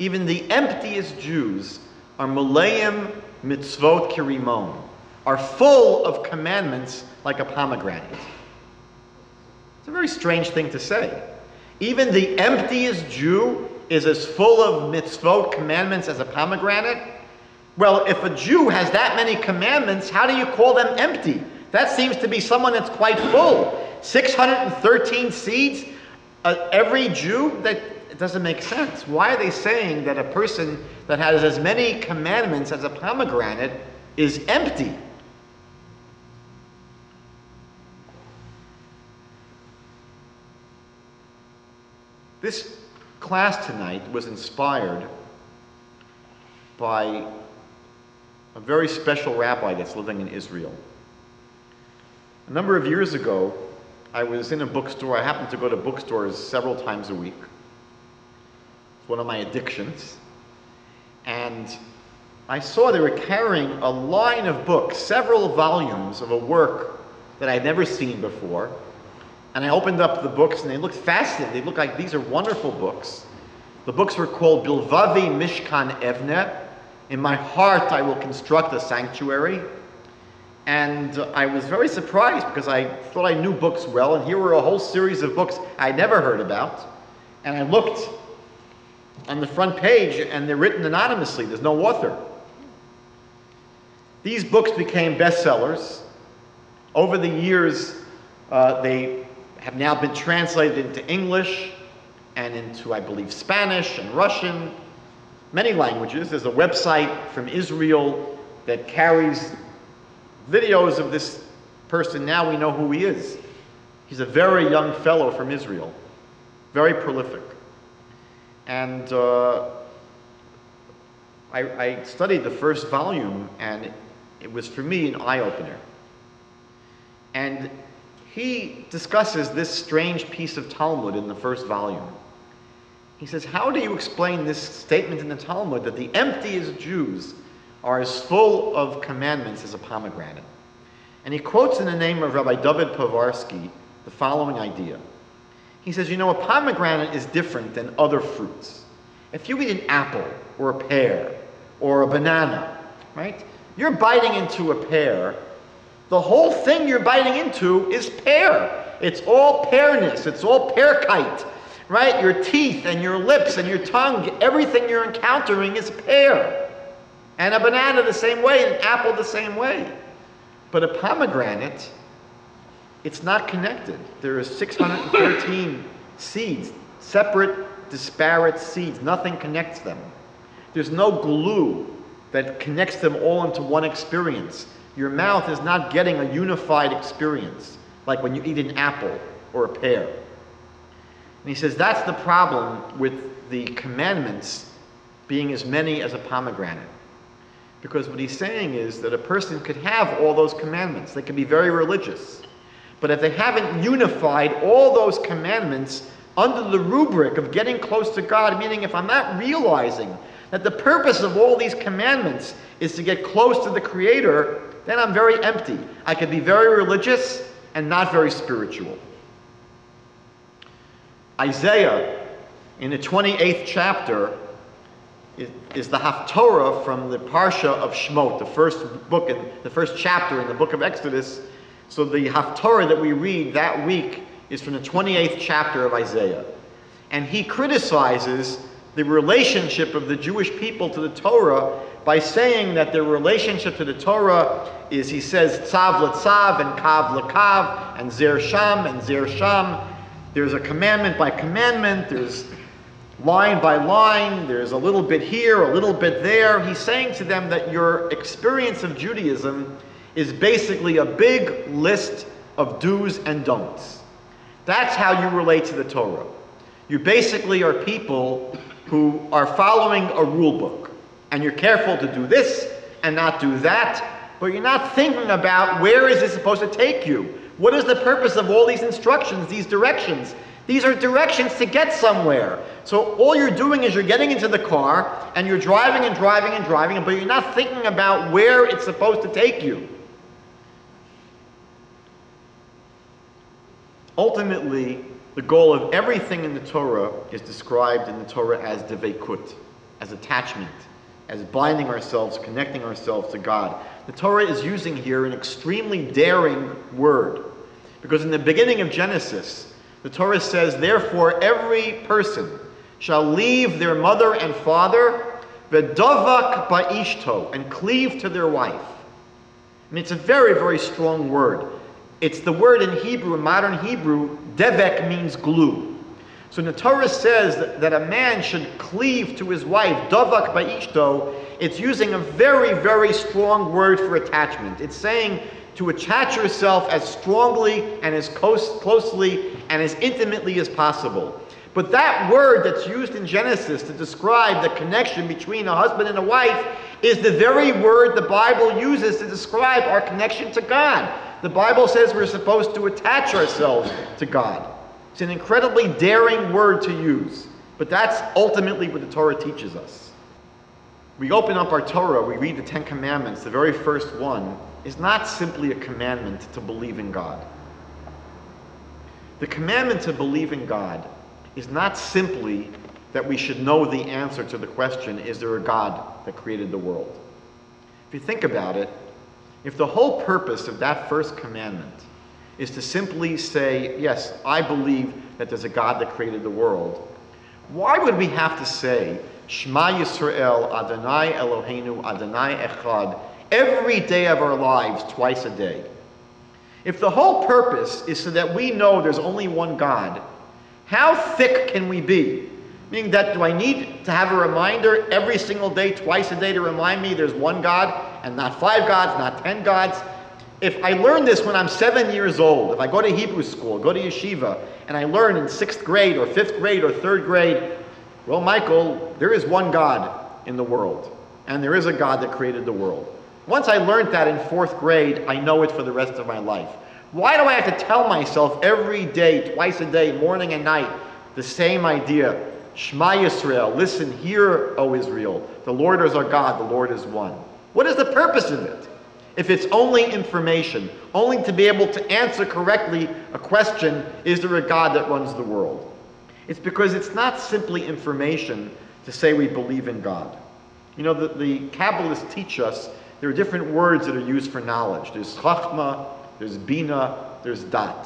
are maleim mitzvot kirimon, are full of commandments like a pomegranate. It's a very strange thing to say. Even the emptiest Jew is as full of mitzvot commandments as a pomegranate. Well, if a Jew has that many commandments, how do you call them empty? That seems to be someone that's quite full. 613 seeds, every Jew, it doesn't make sense. Why are they saying that a person that has as many commandments as a pomegranate is empty? This class tonight was inspired by a very special rabbi that's living in Israel. A number of years ago, I was in a bookstore. I happen to go to bookstores several times a week. It's one of my addictions. And I saw they were carrying a line of books, several volumes of a work that I'd never seen before. And I opened up the books and they looked fascinating. They looked like these are wonderful books. The books were called Bilvavi Mishkan Evne. In my heart I will construct a sanctuary. And I was very surprised because I thought I knew books well, and here were a whole series of books I'd never heard about. And I looked on the front page and they're written anonymously. There's no author. These books became bestsellers. Over the years, they have now been translated into English and into, I believe, Spanish and Russian, many languages. There's a website from Israel that carries videos of this person. Now we know who he is. He's a very young fellow from Israel, very prolific. And I studied the first volume, and it was for me an eye-opener. And he discusses this strange piece of Talmud in the first volume. He says, how do you explain this statement in the Talmud that the emptiest Jews are as full of commandments as a pomegranate? And he quotes in the name of Rabbi David Povarsky the following idea. He says, a pomegranate is different than other fruits. If you eat an apple or a pear or a banana, right? You're biting into a pear. The whole thing you're biting into is pear. It's all pearness. It's all pear-kite, right? Your teeth and your lips and your tongue, everything you're encountering is pear. And a banana the same way, and an apple the same way. But a pomegranate, it's not connected. There are 613 seeds, separate, disparate seeds. Nothing connects them. There's no glue that connects them all into one experience. Your mouth is not getting a unified experience, like when you eat an apple or a pear. And he says that's the problem with the commandments being as many as a pomegranate. Because what he's saying is that a person could have all those commandments. They could be very religious. But if they haven't unified all those commandments under the rubric of getting close to God, meaning if I'm not realizing that the purpose of all these commandments is to get close to the Creator, then I'm very empty. I could be very religious and not very spiritual. Isaiah, in the 28th chapter, is the Haftorah from the Parsha of Shemot, the first chapter in the book of Exodus. So the Haftorah that we read that week is from the 28th chapter of Isaiah. And he criticizes the relationship of the Jewish people to the Torah by saying that their relationship to the Torah is, he says, tzav l'tzav and kav l'kav and zer sham and zer sham. There's a commandment by commandment. There's line by line. There's a little bit here, a little bit there. He's saying to them that your experience of Judaism is basically a big list of do's and don'ts. That's how you relate to the Torah. You basically are people who are following a rule book, and you're careful to do this and not do that, but you're not thinking about where is this supposed to take you? What is the purpose of all these instructions, these directions? These are directions to get somewhere. So all you're doing is you're getting into the car and you're driving and driving and driving, but you're not thinking about where it's supposed to take you. Ultimately, the goal of everything in the Torah is described in the Torah as devekut, as attachment, as binding ourselves, connecting ourselves to God. The Torah is using here an extremely daring word, because in the beginning of Genesis, the Torah says, therefore every person shall leave their mother and father, v'davak ba'ishto, and cleave to their wife. I mean, it's a very, very strong word. It's the word in Hebrew, in modern Hebrew, devek means glue. So the Torah says that a man should cleave to his wife, davak ba'ishto. It's using a very, very strong word for attachment. It's saying to attach yourself as strongly and as closely and as intimately as possible. But that word that's used in Genesis to describe the connection between a husband and a wife is the very word the Bible uses to describe our connection to God. The Bible says we're supposed to attach ourselves to God. It's an incredibly daring word to use, but that's ultimately what the Torah teaches us. We open up our Torah, we read the Ten Commandments. The very first one is not simply a commandment to believe in God. The commandment to believe in God is not simply that we should know the answer to the question, is there a God that created the world? If you think about it, if the whole purpose of that first commandment is to simply say, yes, I believe that there's a God that created the world, why would we have to say, Shema Yisrael, Adonai Eloheinu, Adonai Echad, every day of our lives, twice a day? If the whole purpose is so that we know there's only one God, how thick can we be? Meaning that, do I need to have a reminder every single day, twice a day, to remind me there's one God and not 5 gods, not 10 gods? If I learn this when I'm 7 years old, if I go to Hebrew school, go to yeshiva, and I learn in 6th grade or 5th grade or 3rd grade, well, Michael, there is one God in the world, and there is a God that created the world. Once I learned that in 4th grade, I know it for the rest of my life. Why do I have to tell myself every day, twice a day, morning and night, the same idea? Shema Yisrael, listen, hear, O Israel, the Lord is our God, the Lord is one. What is the purpose of it? If it's only information, only to be able to answer correctly a question, is there a God that runs the world? It's because it's not simply information to say we believe in God. You know, the Kabbalists teach us there are different words that are used for knowledge. There's chachma, there's bina, there's dat.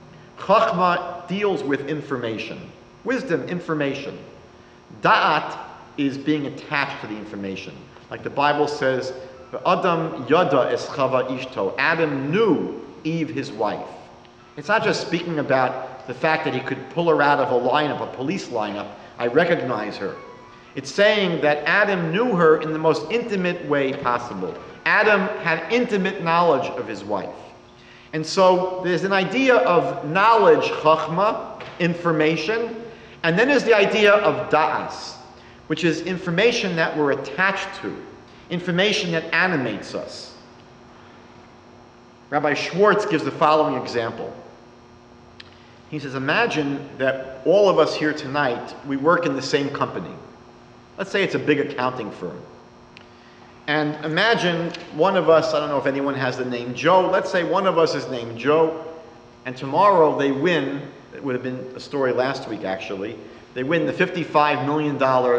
Chachma deals with information. Wisdom, information. Da'at is being attached to the information. Like the Bible says, Adam yada es chava ishto. Adam knew Eve, his wife. It's not just speaking about the fact that he could pull her out of a lineup, a police lineup. I recognize her. It's saying that Adam knew her in the most intimate way possible. Adam had intimate knowledge of his wife. And so there's an idea of knowledge, chachma, information, and then there's the idea of da'as, which is information that we're attached to, information that animates us. Rabbi Schwartz gives the following example. He says, imagine that all of us here tonight, we work in the same company. Let's say it's a big accounting firm. And imagine one of us, I don't know if anyone has the name Joe, let's say one of us is named Joe, and tomorrow they win, it would have been a story last week actually, they win the $55 million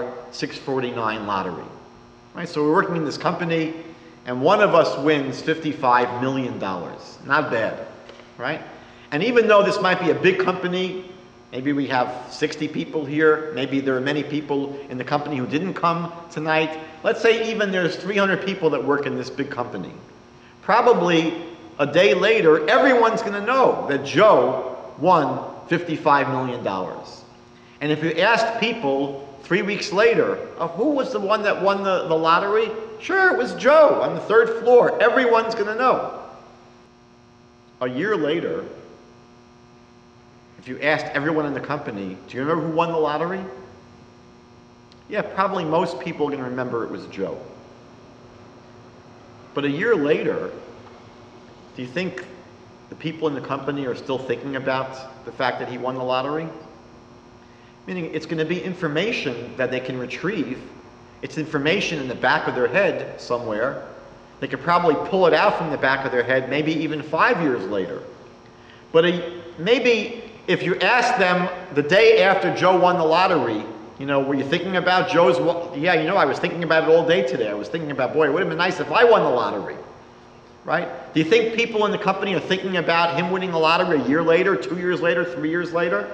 649 lottery. Right? So we're working in this company, and one of us wins $55 million. Not bad, right? And even though this might be a big company, maybe we have 60 people here, maybe there are many people in the company who didn't come tonight. Let's say even there's 300 people that work in this big company. Probably a day later, everyone's going to know that Joe won $55 million. And if you asked people 3 weeks later, who was the one that won the lottery? Sure, it was Joe on the 3rd floor. Everyone's going to know. A year later, if you asked everyone in the company, do you remember who won the lottery? Yeah, probably most people are going to remember it was Joe. But a year later, do you think the people in the company are still thinking about the fact that he won the lottery? Meaning it's going to be information that they can retrieve. It's information in the back of their head somewhere. They could probably pull it out from the back of their head maybe even 5 years later. But maybe if you ask them the day after Joe won the lottery, were you thinking about Joe's? Yeah, I was thinking about it all day today. I was thinking about, boy, it would have been nice if I won the lottery, right? Do you think people in the company are thinking about him winning the lottery a year later, 2 years later, 3 years later?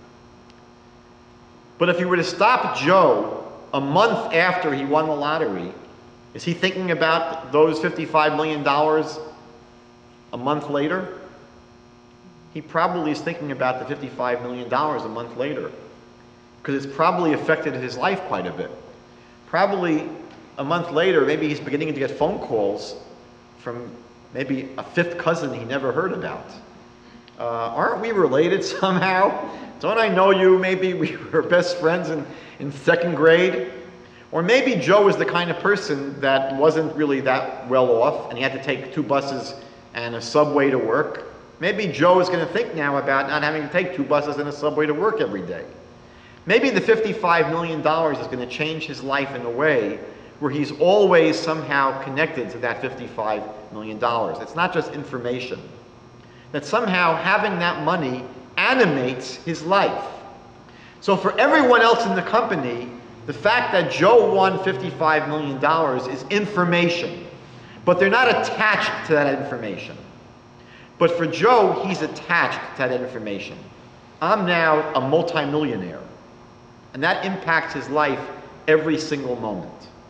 But if you were to stop Joe a month after he won the lottery, is he thinking about those $55 million a month later? He probably is thinking about the $55 million a month later, because it's probably affected his life quite a bit. Probably a month later, maybe he's beginning to get phone calls from maybe a 5th cousin he never heard about. Aren't we related somehow? Don't I know you? Maybe we were best friends in 2nd grade. Or maybe Joe was the kind of person that wasn't really that well off and he had to take 2 buses and a subway to work. Maybe Joe is going to think now about not having to take 2 buses and a subway to work every day. Maybe the $55 million is going to change his life in a way where he's always somehow connected to that $55 million. It's not just information. That somehow having that money animates his life. So for everyone else in the company, the fact that Joe won $55 million is information, but they're not attached to that information. But for Joe, he's attached to that information. I'm now a multimillionaire, and that impacts his life every single moment.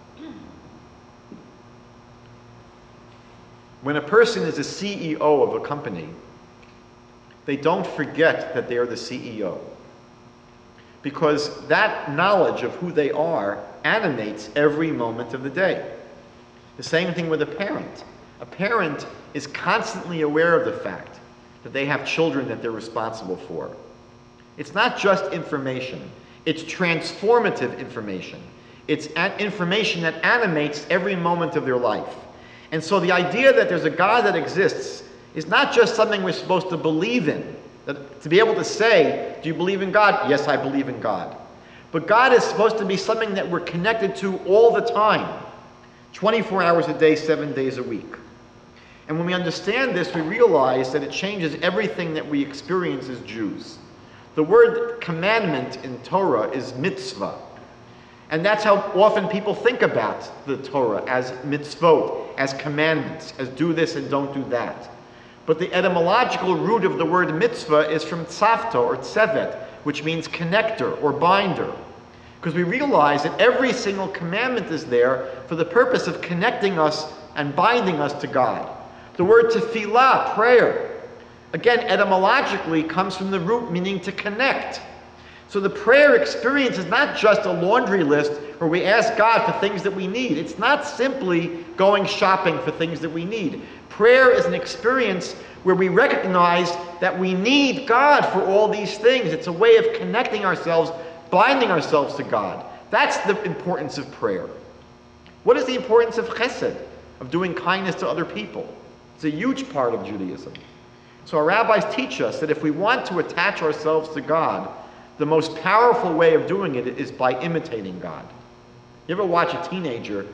When a person is a CEO of a company, they don't forget that they are the CEO, because that knowledge of who they are animates every moment of the day. The same thing with a parent. A parent is constantly aware of the fact that they have children that they're responsible for. It's not just information, it's transformative information. It's information that animates every moment of their life. And so the idea that there's a God that exists is not just something we're supposed to believe in. To be able to say, do you believe in God? Yes, I believe in God. But God is supposed to be something that we're connected to all the time, 24 hours a day, 7 days a week. And when we understand this, we realize that it changes everything that we experience as Jews. The word commandment in Torah is mitzvah. And that's how often people think about the Torah, as mitzvot, as commandments, as do this and don't do that. But the etymological root of the word mitzvah is from tzavta or tzevet, which means connector or binder. Because we realize that every single commandment is there for the purpose of connecting us and binding us to God. The word tefillah, prayer, again, etymologically comes from the root meaning to connect. So the prayer experience is not just a laundry list where we ask God for things that we need. It's not simply going shopping for things that we need. Prayer is an experience where we recognize that we need God for all these things. It's a way of connecting ourselves, binding ourselves to God. That's the importance of prayer. What is the importance of chesed, of doing kindness to other people? It's a huge part of Judaism. So our rabbis teach us that if we want to attach ourselves to God, the most powerful way of doing it is by imitating God. You ever watch a teenager,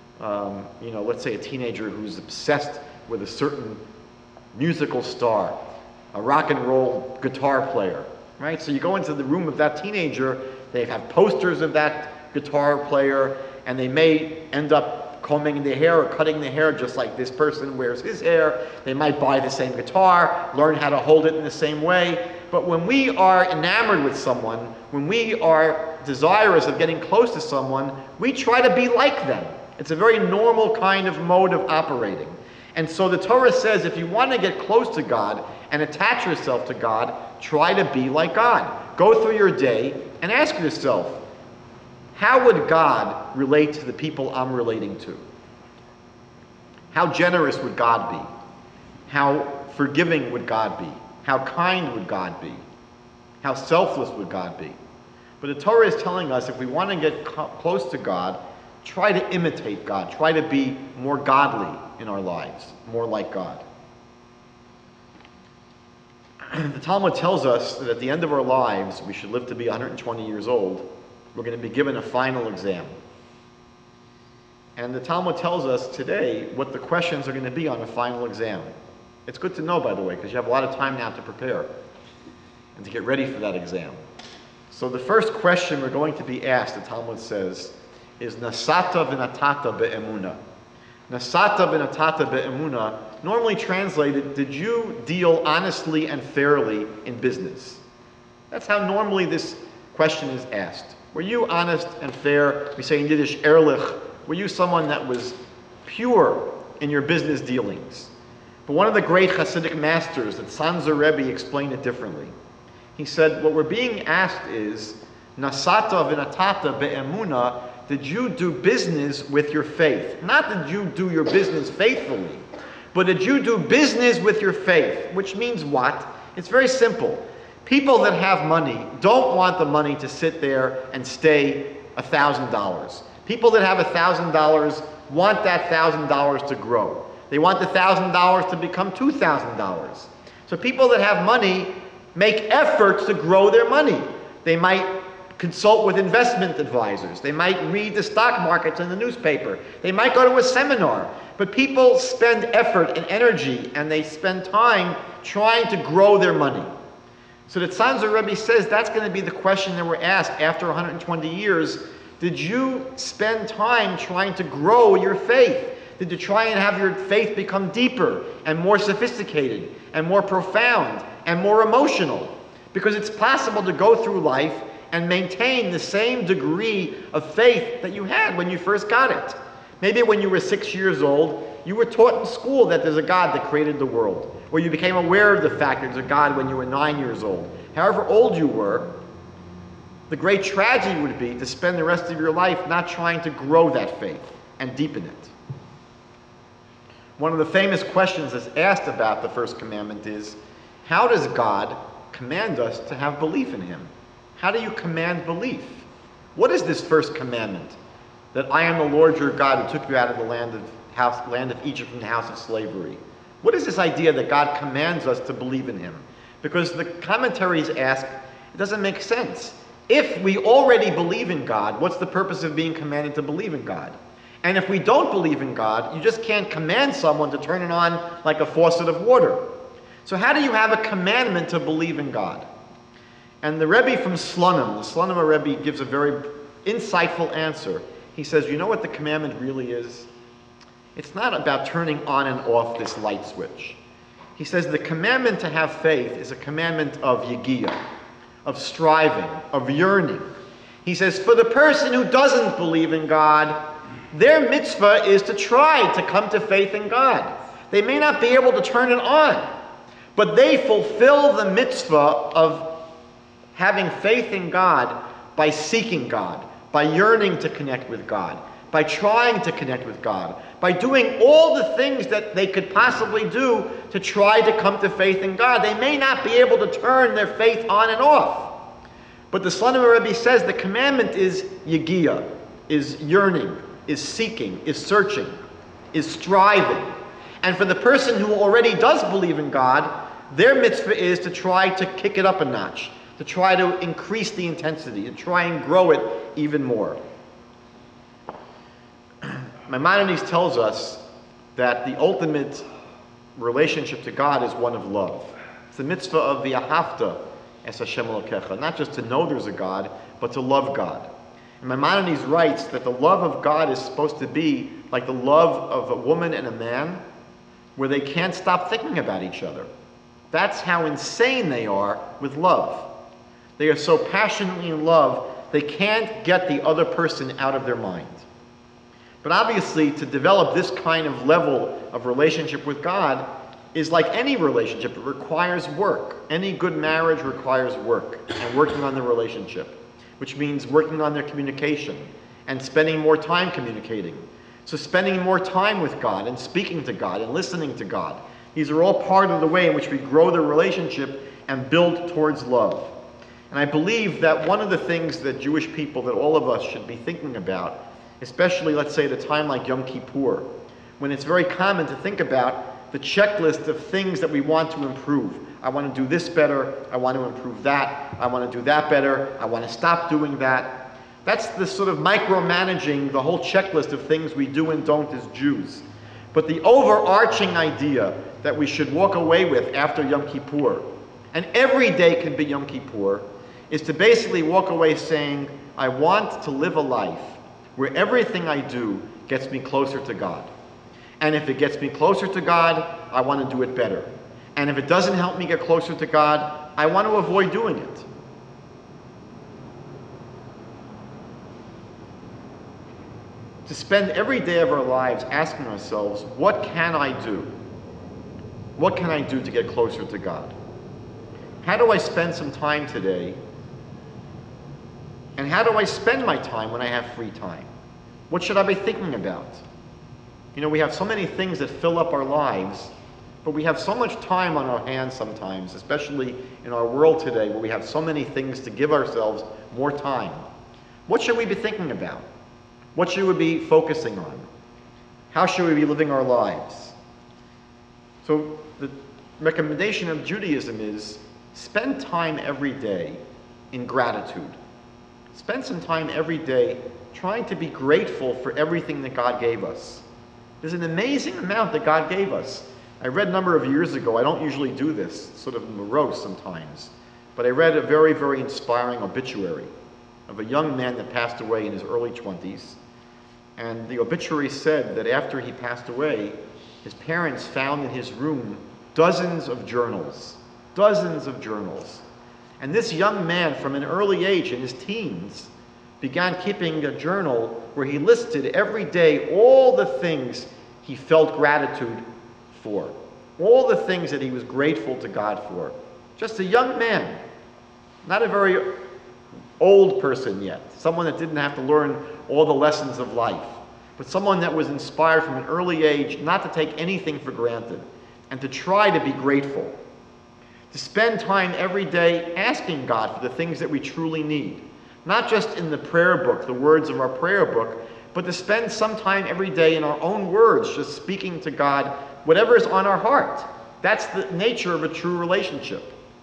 let's say a teenager who's obsessed with a certain musical star, a rock and roll guitar player, right? So you go into the room of that teenager, they have posters of that guitar player, and they may end up combing their hair or cutting their hair just like this person wears his hair. They might buy the same guitar, learn how to hold it in the same way. But when we are enamored with someone, when we are desirous of getting close to someone, we try to be like them. It's a very normal kind of mode of operating. And so the Torah says if you want to get close to God and attach yourself to God, try to be like God. go through your day and ask yourself, how would God relate to the people I'm relating to? How generous would God be? How forgiving would God be? How kind would God be? How selfless would God be? But the Torah is telling us if we want to get close to God, try to imitate God. Try to be more godly in our lives, more like God. The Talmud tells us that at the end of our lives, we should live to be 120 years old. We're going to be given a final exam. And the Talmud tells us today what the questions are going to be on a final exam. It's good to know, by the way, because you have a lot of time now to prepare and to get ready for that exam. So the first question we're going to be asked, the Talmud says, is Nasata v'natata be'emuna. Nasata v'natata be'emuna, normally translated, did you deal honestly and fairly in business? That's how normally this question is asked. Were you honest and fair? We say in Yiddish, ehrlich. Were you someone that was pure in your business dealings? But one of the great Hasidic masters, that Sanzer Rebbe, explained it differently. He said, what we're being asked is, Nasata v'natata be'emuna, did you do business with your faith? Not did you do your business faithfully, but did you do business with your faith? Which means what? It's very simple. People that have money don't want the money to sit there and stay $1,000. People that have $1,000 want that $1,000 to grow. They want the $1,000 to become $2,000. So people that have money make efforts to grow their money. They might consult with investment advisors. They might read the stock markets in the newspaper. They might go to a seminar. But people spend effort and energy, and they spend time trying to grow their money. So the Sanzer Rebbe says that's going to be the question that we're asked after 120 years. Did you spend time trying to grow your faith? Did you try and have your faith become deeper and more sophisticated and more profound and more emotional? Because it's possible to go through life and maintain the same degree of faith that you had when you first got it. Maybe when you were 6 years old, you were taught in school that there's a God that created the world. Or you became aware of the fact that there's a God when you were 9 years old. However old you were, the great tragedy would be to spend the rest of your life not trying to grow that faith and deepen it. One of the famous questions that's asked about the first commandment is, how does God command us to have belief in Him? How do you command belief? What is this first commandment? That I am the Lord your God who took you out of the land of Egypt from the house of slavery. What is this idea that God commands us to believe in Him? Because the commentaries ask, it doesn't make sense. If we already believe in God, what's the purpose of being commanded to believe in God? And if we don't believe in God, you just can't command someone to turn it on like a faucet of water. So how do you have a commandment to believe in God? And the Rebbe from Slonim, the Slonim Rebbe, gives a very insightful answer. He says, you know what the commandment really is? It's not about turning on and off this light switch. He says the commandment to have faith is a commandment of yigiyah, of striving, of yearning. He says, for the person who doesn't believe in God, their mitzvah is to try to come to faith in God. They may not be able to turn it on, but they fulfill the mitzvah of having faith in God by seeking God, by yearning to connect with God, by trying to connect with God, by doing all the things that they could possibly do to try to come to faith in God. They may not be able to turn their faith on and off. But the Slonim Rebbe says the commandment is yigiyah, is yearning, is seeking, is searching, is striving. And for the person who already does believe in God, their mitzvah is to try to kick it up a notch, to try to increase the intensity, to try and grow it even more. Maimonides tells us that the ultimate relationship to God is one of love. It's the mitzvah of the ahavta es Hashem Elokecha, not just to know there's a God, but to love God. And Maimonides writes that the love of God is supposed to be like the love of a woman and a man, where they can't stop thinking about each other. That's how insane they are with love. They are so passionately in love, they can't get the other person out of their mind. But obviously, to develop this kind of level of relationship with God, is like any relationship. It requires work. Any good marriage requires work and working on the relationship, which means working on their communication and spending more time communicating. So spending more time with God and speaking to God and listening to God. These are all part of the way in which we grow the relationship and build towards love. And I believe that one of the things that Jewish people, that all of us should be thinking about, especially let's say at a time like Yom Kippur, when it's very common to think about the checklist of things that we want to improve. I want to do this better, I want to improve that, I want to do that better, I want to stop doing that. That's the sort of micromanaging the whole checklist of things we do and don't as Jews. But the overarching idea that we should walk away with after Yom Kippur, and every day can be Yom Kippur, is to basically walk away saying, I want to live a life where everything I do gets me closer to God. And if it gets me closer to God, I want to do it better. And if it doesn't help me get closer to God, I want to avoid doing it. To spend every day of our lives asking ourselves, what can I do? What can I do to get closer to God? How do I spend some time today? And how do I spend my time when I have free time? What should I be thinking about? You know, we have so many things that fill up our lives, but we have so much time on our hands sometimes, especially in our world today where we have so many things to give ourselves more time. What should we be thinking about? What should we be focusing on? How should we be living our lives? So the recommendation of Judaism is spend time every day in gratitude. Spend some time every day trying to be grateful for everything that God gave us. There's an amazing amount that God gave us. I read a number of years ago, I don't usually do this, sort of morose sometimes, but I read a very, very inspiring obituary of a young man that passed away in his early 20s. And the obituary said that after he passed away, his parents found in his room dozens of journals. And this young man, from an early age, in his teens, began keeping a journal where he listed every day all the things he felt gratitude for, all the things that he was grateful to God for. Just a young man, not a very old person yet, someone that didn't have to learn all the lessons of life, but someone that was inspired from an early age not to take anything for granted and to try to be grateful. To spend time every day asking God for the things that we truly need. Not just in the prayer book, the words of our prayer book, but to spend some time every day in our own words, just speaking to God, whatever is on our heart. That's the nature of a true relationship.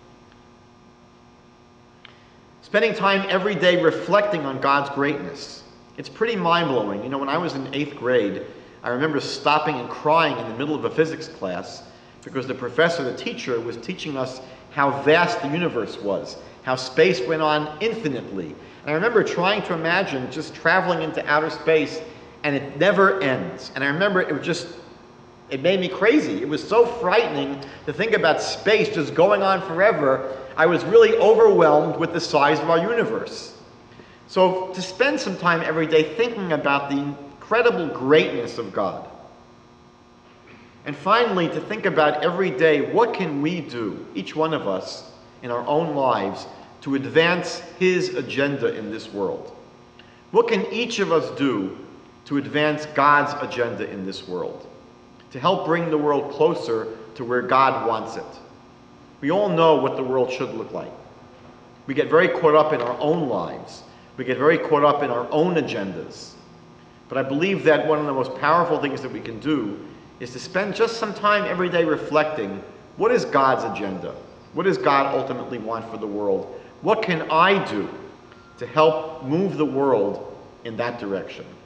Spending time every day reflecting on God's greatness. It's pretty mind-blowing. You know, when I was in 8th grade, I remember stopping and crying in the middle of a physics class because the professor, the teacher, was teaching us how vast the universe was, how space went on infinitely. And I remember trying to imagine just traveling into outer space, and it never ends. And I remember it made me crazy. It was so frightening to think about space just going on forever. I was really overwhelmed with the size of our universe. So to spend some time every day thinking about the incredible greatness of God. And finally, to think about every day, what can we do, each one of us, in our own lives, to advance His agenda in this world? What can each of us do to advance God's agenda in this world? To help bring the world closer to where God wants it. We all know what the world should look like. We get very caught up in our own lives. We get very caught up in our own agendas. But I believe that one of the most powerful things that we can do is to spend just some time every day reflecting, what is God's agenda? What does God ultimately want for the world? What can I do to help move the world in that direction?